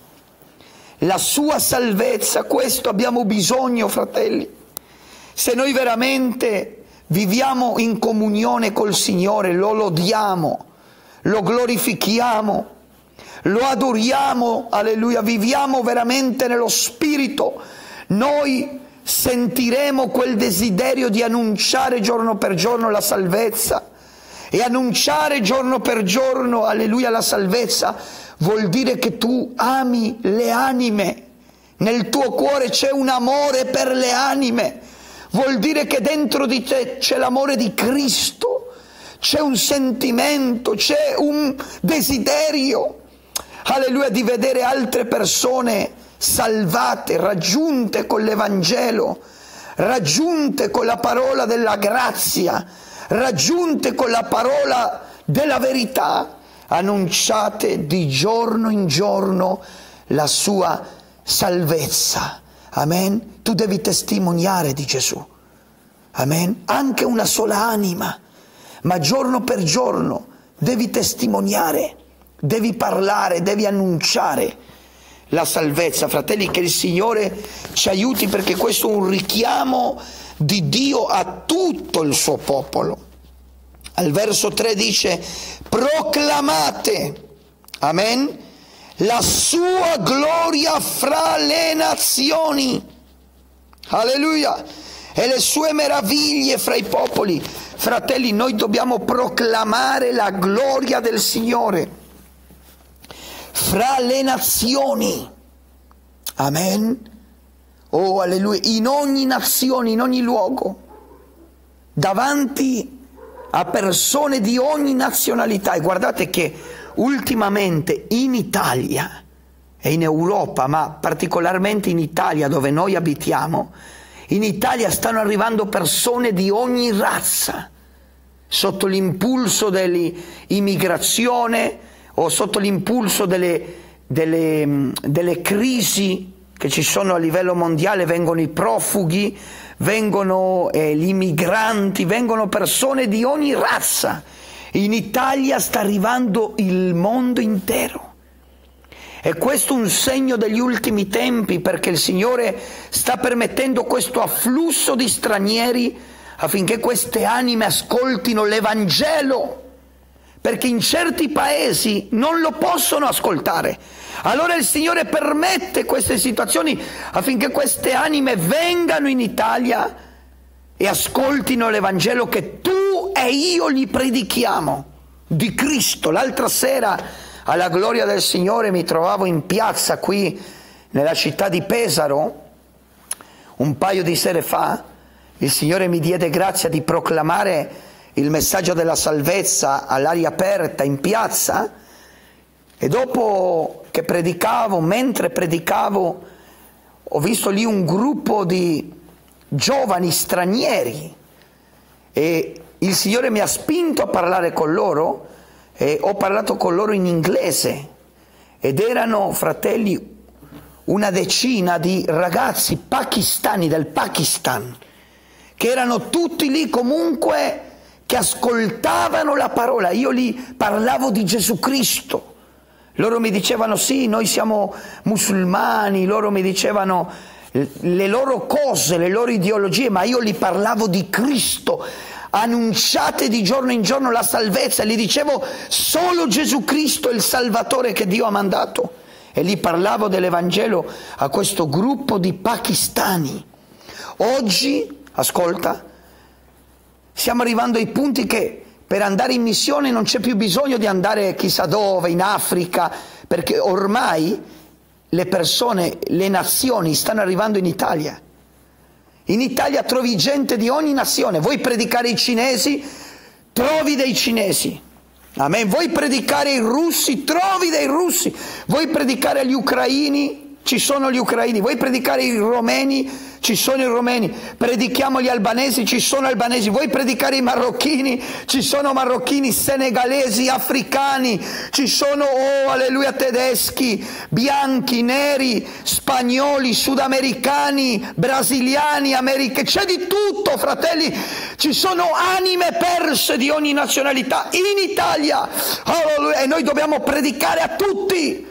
la sua salvezza. Questo abbiamo bisogno, fratelli. Se noi veramente viviamo in comunione col Signore, lo lodiamo, lo glorifichiamo, lo adoriamo, alleluia, viviamo veramente nello Spirito, noi sentiremo quel desiderio di annunciare giorno per giorno la salvezza. E annunciare giorno per giorno, alleluia, la salvezza vuol dire che tu ami le anime, nel tuo cuore c'è un amore per le anime, vuol dire che dentro di te c'è l'amore di Cristo, c'è un sentimento, c'è un desiderio, alleluia, di vedere altre persone salvate, raggiunte con l'Evangelo, raggiunte con la parola della grazia, raggiunte con la parola della verità. Annunciate di giorno in giorno la sua salvezza. Amen. Tu devi testimoniare di Gesù. Amen. Anche una sola anima, ma giorno per giorno devi testimoniare, devi parlare, devi annunciare la salvezza. Fratelli, che il Signore ci aiuti, perché questo è un richiamo di Dio a tutto il suo popolo. Al verso 3 dice: proclamate, amen, la sua gloria fra le nazioni, alleluia, e le sue meraviglie fra i popoli. Fratelli, noi dobbiamo proclamare la gloria del Signore fra le nazioni, amen. Oh, alleluia, in ogni nazione, in ogni luogo, davanti a persone di ogni nazionalità. E guardate che ultimamente in Italia e in Europa, ma particolarmente in Italia dove noi abitiamo, in Italia stanno arrivando persone di ogni razza, sotto l'impulso dell'immigrazione o sotto l'impulso delle crisi che ci sono a livello mondiale. Vengono i profughi, vengono gli immigranti, vengono persone di ogni razza. In Italia sta arrivando il mondo intero. E questo è un segno degli ultimi tempi, perché il Signore sta permettendo questo afflusso di stranieri affinché queste anime ascoltino l'Evangelo, perché in certi paesi non lo possono ascoltare. Allora il Signore permette queste situazioni affinché queste anime vengano in Italia e ascoltino l'Evangelo che tu e io gli predichiamo, di Cristo. L'altra sera, alla gloria del Signore, mi trovavo in piazza qui nella città di Pesaro, un paio di sere fa. Il Signore mi diede grazia di proclamare il messaggio della salvezza all'aria aperta in piazza, e dopo che predicavo, mentre predicavo, ho visto lì un gruppo di giovani stranieri e il Signore mi ha spinto a parlare con loro, e ho parlato con loro in inglese, ed erano, fratelli, una decina di ragazzi pakistani del Pakistan, che erano tutti lì comunque che ascoltavano la parola. Io gli parlavo di Gesù Cristo, loro mi dicevano sì, noi siamo musulmani, loro mi dicevano le loro cose, le loro ideologie, ma io gli parlavo di Cristo. Annunciate di giorno in giorno la salvezza, gli dicevo solo Gesù Cristo è il Salvatore che Dio ha mandato. e lì parlavo dell'Evangelo a questo gruppo di pakistani. Oggi, ascolta, stiamo arrivando ai punti che per andare in missione non c'è più bisogno di andare chissà dove, in Africa, perché ormai le persone, le nazioni stanno arrivando in Italia. In Italia trovi gente di ogni nazione. Vuoi predicare ai cinesi? Trovi dei cinesi. Amen. Vuoi predicare ai russi? Trovi dei russi. Vuoi predicare agli ucraini? Ci sono gli ucraini. Vuoi predicare ai romeni? Ci sono i romeni. Predichiamo agli albanesi? Ci sono albanesi. Vuoi predicare ai marocchini? Ci sono marocchini, senegalesi, africani. Ci sono, oh alleluia, tedeschi, bianchi, neri, spagnoli, sudamericani, brasiliani, americani. C'è di tutto, fratelli. Ci sono anime perse di ogni nazionalità in Italia. Alleluia. E noi dobbiamo predicare a tutti.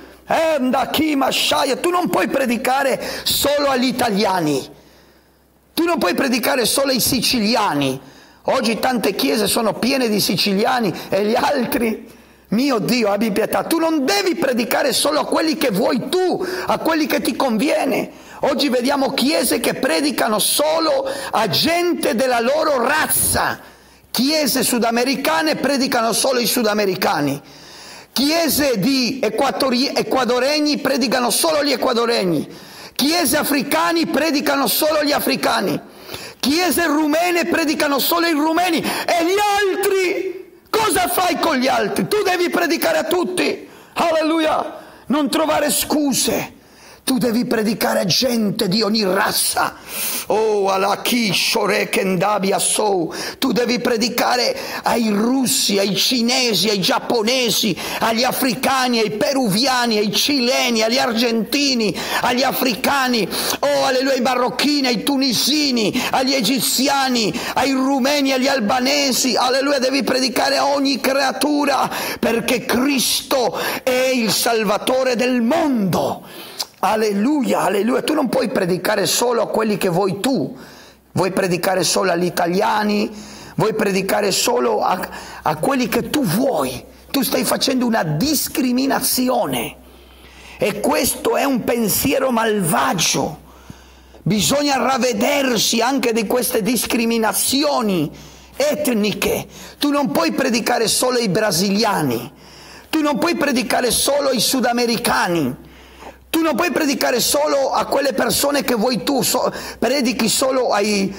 Tu non puoi predicare solo agli italiani. Tu non puoi predicare solo ai siciliani. Oggi tante chiese sono piene di siciliani e gli altri, mio Dio, abbi pietà. Tu non devi predicare solo a quelli che vuoi tu, a quelli che ti conviene. Oggi vediamo chiese che predicano solo a gente della loro razza. Chiese sudamericane predicano solo ai sudamericani. Chiese di equadoregni predicano solo gli equadoregni. Chiese africani predicano solo gli africani. Chiese rumene predicano solo i rumeni. E gli altri? Cosa fai con gli altri? Tu devi predicare a tutti. Alleluia. Non trovare scuse. Tu devi predicare a gente di ogni razza. Oh, alachi shorekendabi assou. Tu devi predicare ai russi, ai cinesi, ai giapponesi, agli africani, ai peruviani, ai cileni, agli argentini, agli africani. Oh, alleluia, ai marocchini, ai tunisini, agli egiziani, ai rumeni, agli albanesi. Alleluia, devi predicare a ogni creatura, perché Cristo è il Salvatore del mondo. Alleluia, alleluia. Tu non puoi predicare solo a quelli che vuoi tu. Vuoi predicare solo agli italiani, vuoi predicare solo a quelli che tu vuoi. Tu stai facendo una discriminazione. E questo è un pensiero malvagio. Bisogna ravvedersi anche di queste discriminazioni etniche. Tu non puoi predicare solo ai brasiliani. Tu non puoi predicare solo ai sudamericani. Tu non puoi predicare solo a quelle persone che vuoi tu, predichi solo ai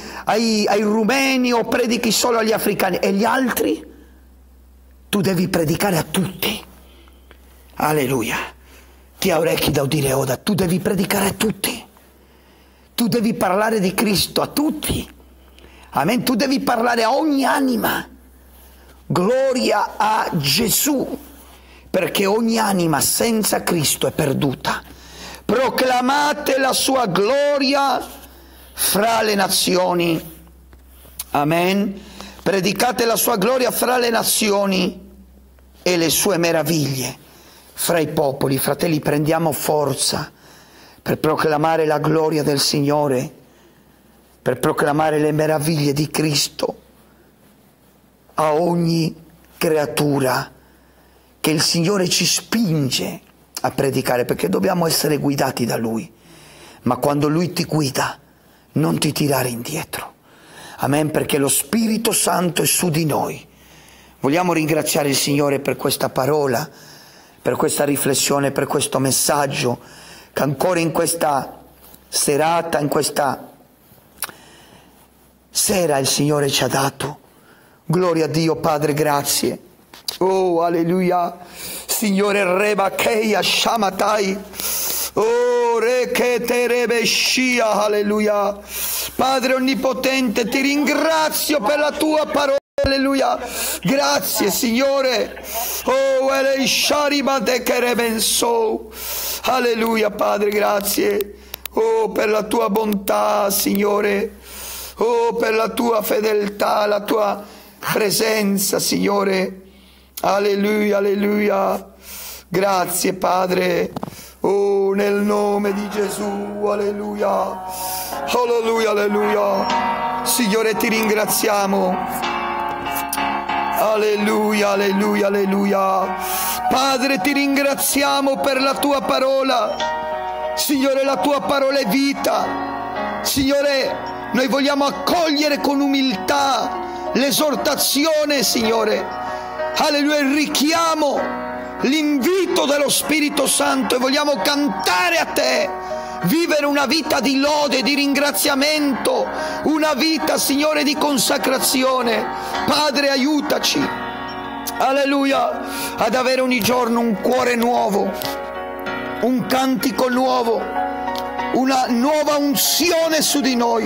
rumeni o predichi solo agli africani. E gli altri? Tu devi predicare a tutti. Alleluia. Chi ha orecchi da udire oda. Tu devi predicare a tutti. Tu devi parlare di Cristo a tutti. Amen. Tu devi parlare a ogni anima. Gloria a Gesù. Perché ogni anima senza Cristo è perduta. Proclamate la sua gloria fra le nazioni. Amen. Predicate la sua gloria fra le nazioni e le sue meraviglie fra i popoli. Fratelli, prendiamo forza per proclamare la gloria del Signore, per proclamare le meraviglie di Cristo a ogni creatura che il Signore ci spinge a predicare, perché dobbiamo essere guidati da Lui. Ma quando Lui ti guida, non ti tirare indietro. Amen, perché lo Spirito Santo è su di noi. Vogliamo ringraziare il Signore per questa parola, per questa riflessione, per questo messaggio che ancora in questa serata, in questa sera il Signore ci ha dato. Gloria a Dio, Padre, grazie. Oh, alleluia. Signore, reba keia shamatai. Oh, re che terebe shia, alleluia. Padre onnipotente, ti ringrazio per la tua parola. Alleluia, grazie Signore. Oh, ele shariba de kerebenso. Alleluia, Padre, grazie. Oh, per la tua bontà, Signore. Oh, per la tua fedeltà, la tua presenza, Signore. Alleluia, alleluia. Grazie, Padre. Oh, nel nome di Gesù, alleluia. Alleluia, alleluia. Signore, ti ringraziamo. Alleluia, alleluia, alleluia. Padre, ti ringraziamo per la tua parola. Signore, la tua parola è vita. Signore, noi vogliamo accogliere con umiltà l'esortazione, Signore. Alleluia, il richiamo, l'invito dello Spirito Santo, e vogliamo cantare a te, vivere una vita di lode, di ringraziamento, una vita, Signore, di consacrazione. Padre, aiutaci, alleluia, ad avere ogni giorno un cuore nuovo, un cantico nuovo, una nuova unzione su di noi,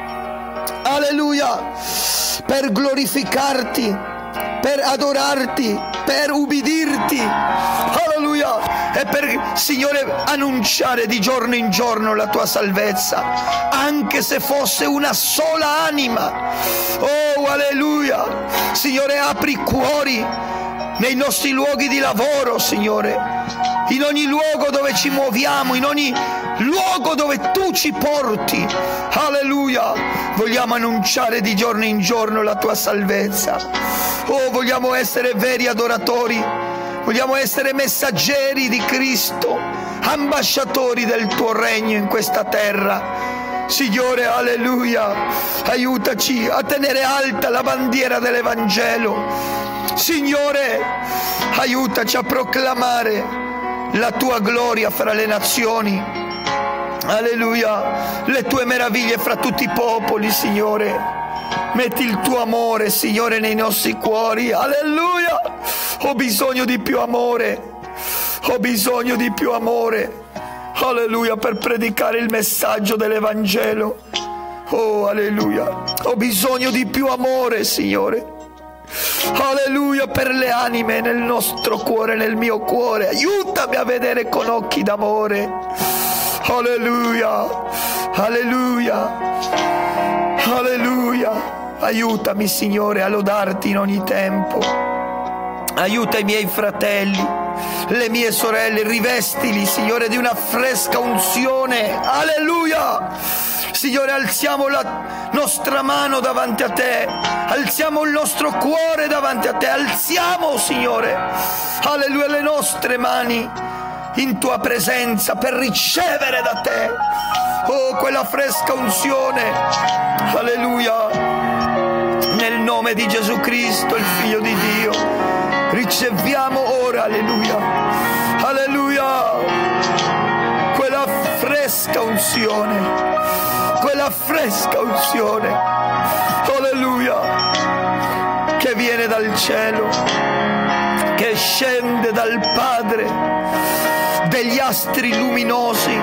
alleluia, per glorificarti, per adorarti, per ubbidirti, alleluia, e per, Signore, annunciare di giorno in giorno la tua salvezza, anche se fosse una sola anima. Oh, alleluia. Signore, apri cuori nei nostri luoghi di lavoro, Signore, in ogni luogo dove ci muoviamo, in ogni luogo dove tu ci porti. Alleluia. Vogliamo annunciare di giorno in giorno la tua salvezza. Oh, vogliamo essere veri adoratori, vogliamo essere messaggeri di Cristo, ambasciatori del tuo regno in questa terra. Signore, alleluia, aiutaci a tenere alta la bandiera dell'Evangelo. Signore, aiutaci a proclamare la tua gloria fra le nazioni. Alleluia, le tue meraviglie fra tutti i popoli, Signore. Metti il tuo amore, Signore, nei nostri cuori. Alleluia. Ho bisogno di più amore. Ho bisogno di più amore. Alleluia, per predicare il messaggio dell'Evangelo. Oh, alleluia. Ho bisogno di più amore, Signore. Alleluia, per le anime nel nostro cuore, nel mio cuore. Aiutami a vedere con occhi d'amore. Alleluia. Alleluia. Alleluia. Aiutami, Signore, a lodarti in ogni tempo. Aiuta i miei fratelli, le mie sorelle, rivestili, Signore, di una fresca unzione. Alleluia. Signore, alziamo la nostra mano davanti a te, alziamo il nostro cuore davanti a te, alziamo, Signore, alleluia, le nostre mani in tua presenza per ricevere da te, oh, quella fresca unzione. Alleluia. Nel nome di Gesù Cristo, il Figlio di Dio, riceviamo ora, alleluia, alleluia, quella fresca unzione, quella fresca unzione, alleluia, che viene dal cielo, che scende dal Padre degli astri luminosi.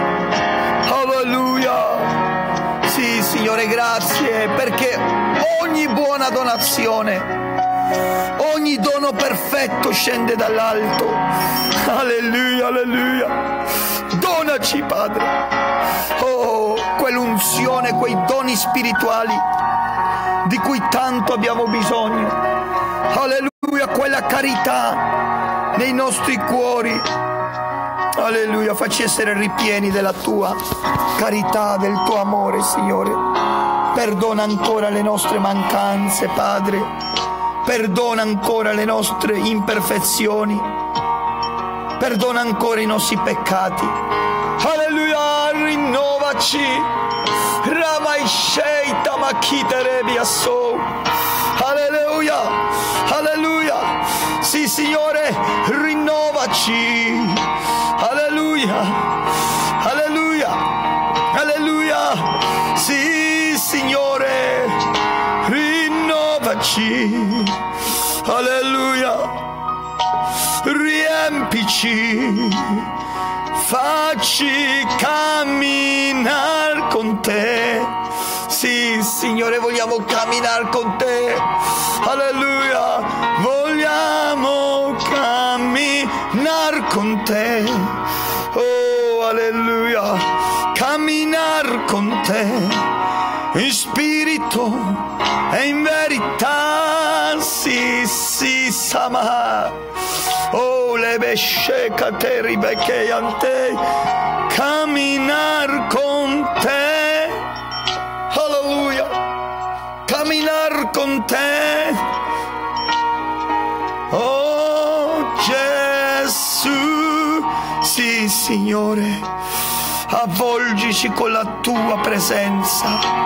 Alleluia. Sì, Signore, grazie, perché ogni buona donazione, ogni dono perfetto scende dall'alto. Alleluia, alleluia. Donaci, Padre, oh, quell'unzione, quei doni spirituali di cui tanto abbiamo bisogno. Alleluia, quella carità nei nostri cuori. Alleluia, facci essere ripieni della tua carità, del tuo amore, Signore. Perdona ancora le nostre mancanze, Padre. Perdona ancora le nostre imperfezioni. Perdona ancora i nostri peccati. Alleluia, rinnovaci. Ramai Sheita Makiterebi Asso. Alleluia, alleluia. Sì, Signore, rinnovaci. Alleluia, alleluia, alleluia. Sì, Signore, rinnovaci. Alleluia. Riempici, facci camminare con te. Sì, Signore, vogliamo camminare con te. Alleluia. Vogliamo camminare con te. Oh, alleluia. Camminare con te in spirito e in verità. Sì, sì, Sama. Oh, le besceka te ribeke ante. Camminar con te. Alleluia. Camminar con te. Oh, Gesù. Signore, avvolgici con la tua presenza.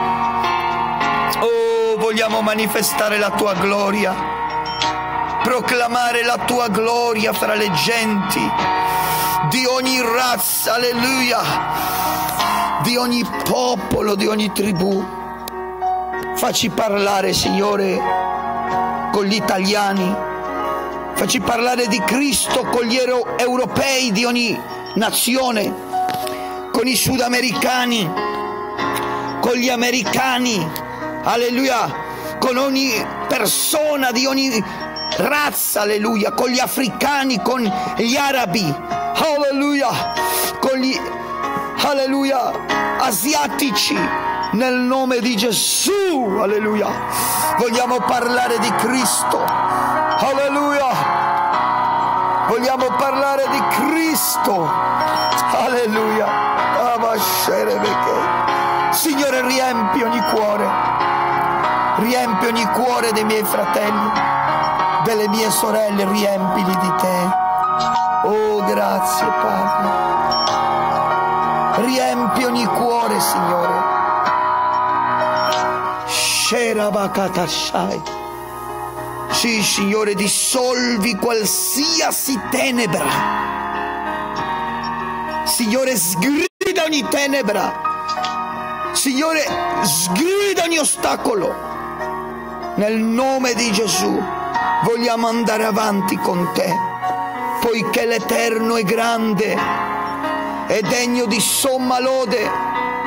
Oh, vogliamo manifestare la tua gloria, proclamare la tua gloria fra le genti di ogni razza, alleluia, di ogni popolo, di ogni tribù. Facci parlare, Signore, con gli italiani, facci parlare di Cristo con gli europei di ogni nazione, con i sudamericani, con gli americani, alleluia, con ogni persona di ogni razza, alleluia, con gli africani, con gli arabi, alleluia, con gli, alleluia, asiatici, nel nome di Gesù, alleluia. Vogliamo parlare di Cristo, alleluia, vogliamo parlare di Cristo, alleluia. Signore, riempi ogni cuore dei miei fratelli, delle mie sorelle, riempili di te. Oh, grazie Padre, riempi ogni cuore, Signore. Sì, Signore, dissolvi qualsiasi tenebra, Signore, sgrida ogni tenebra, Signore, sgrida ogni ostacolo. Nel nome di Gesù vogliamo andare avanti con te, poiché l'Eterno è grande, è degno di somma lode.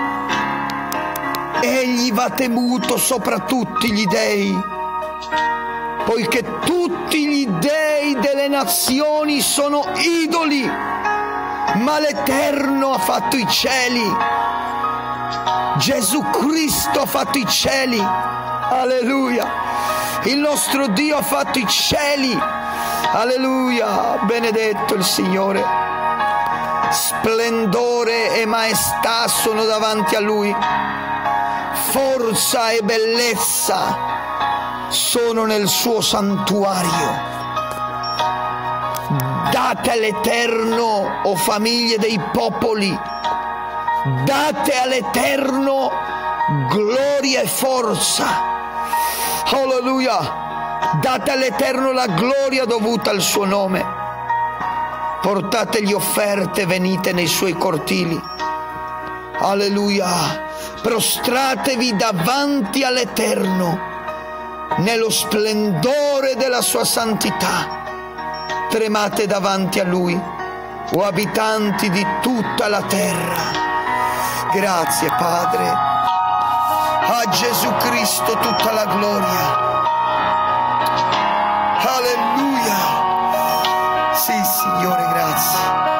Egli va temuto sopra tutti gli dei, poiché tutti gli dei delle nazioni sono idoli, ma l'Eterno ha fatto i cieli. Gesù Cristo ha fatto i cieli, alleluia. Il nostro Dio ha fatto i cieli, alleluia. Benedetto il Signore. Splendore e maestà sono davanti a Lui, forza e bellezza sono nel suo santuario. Date all'Eterno, o famiglie dei popoli, date all'Eterno gloria e forza, alleluia. Date all'Eterno la gloria dovuta al suo nome. Portategli offerte, venite nei suoi cortili, alleluia. Prostratevi davanti all'Eterno nello splendore della sua santità. Tremate davanti a Lui, o abitanti di tutta la terra. Grazie Padre. A Gesù Cristo tutta la gloria. Alleluia. Sì, Signore, grazie.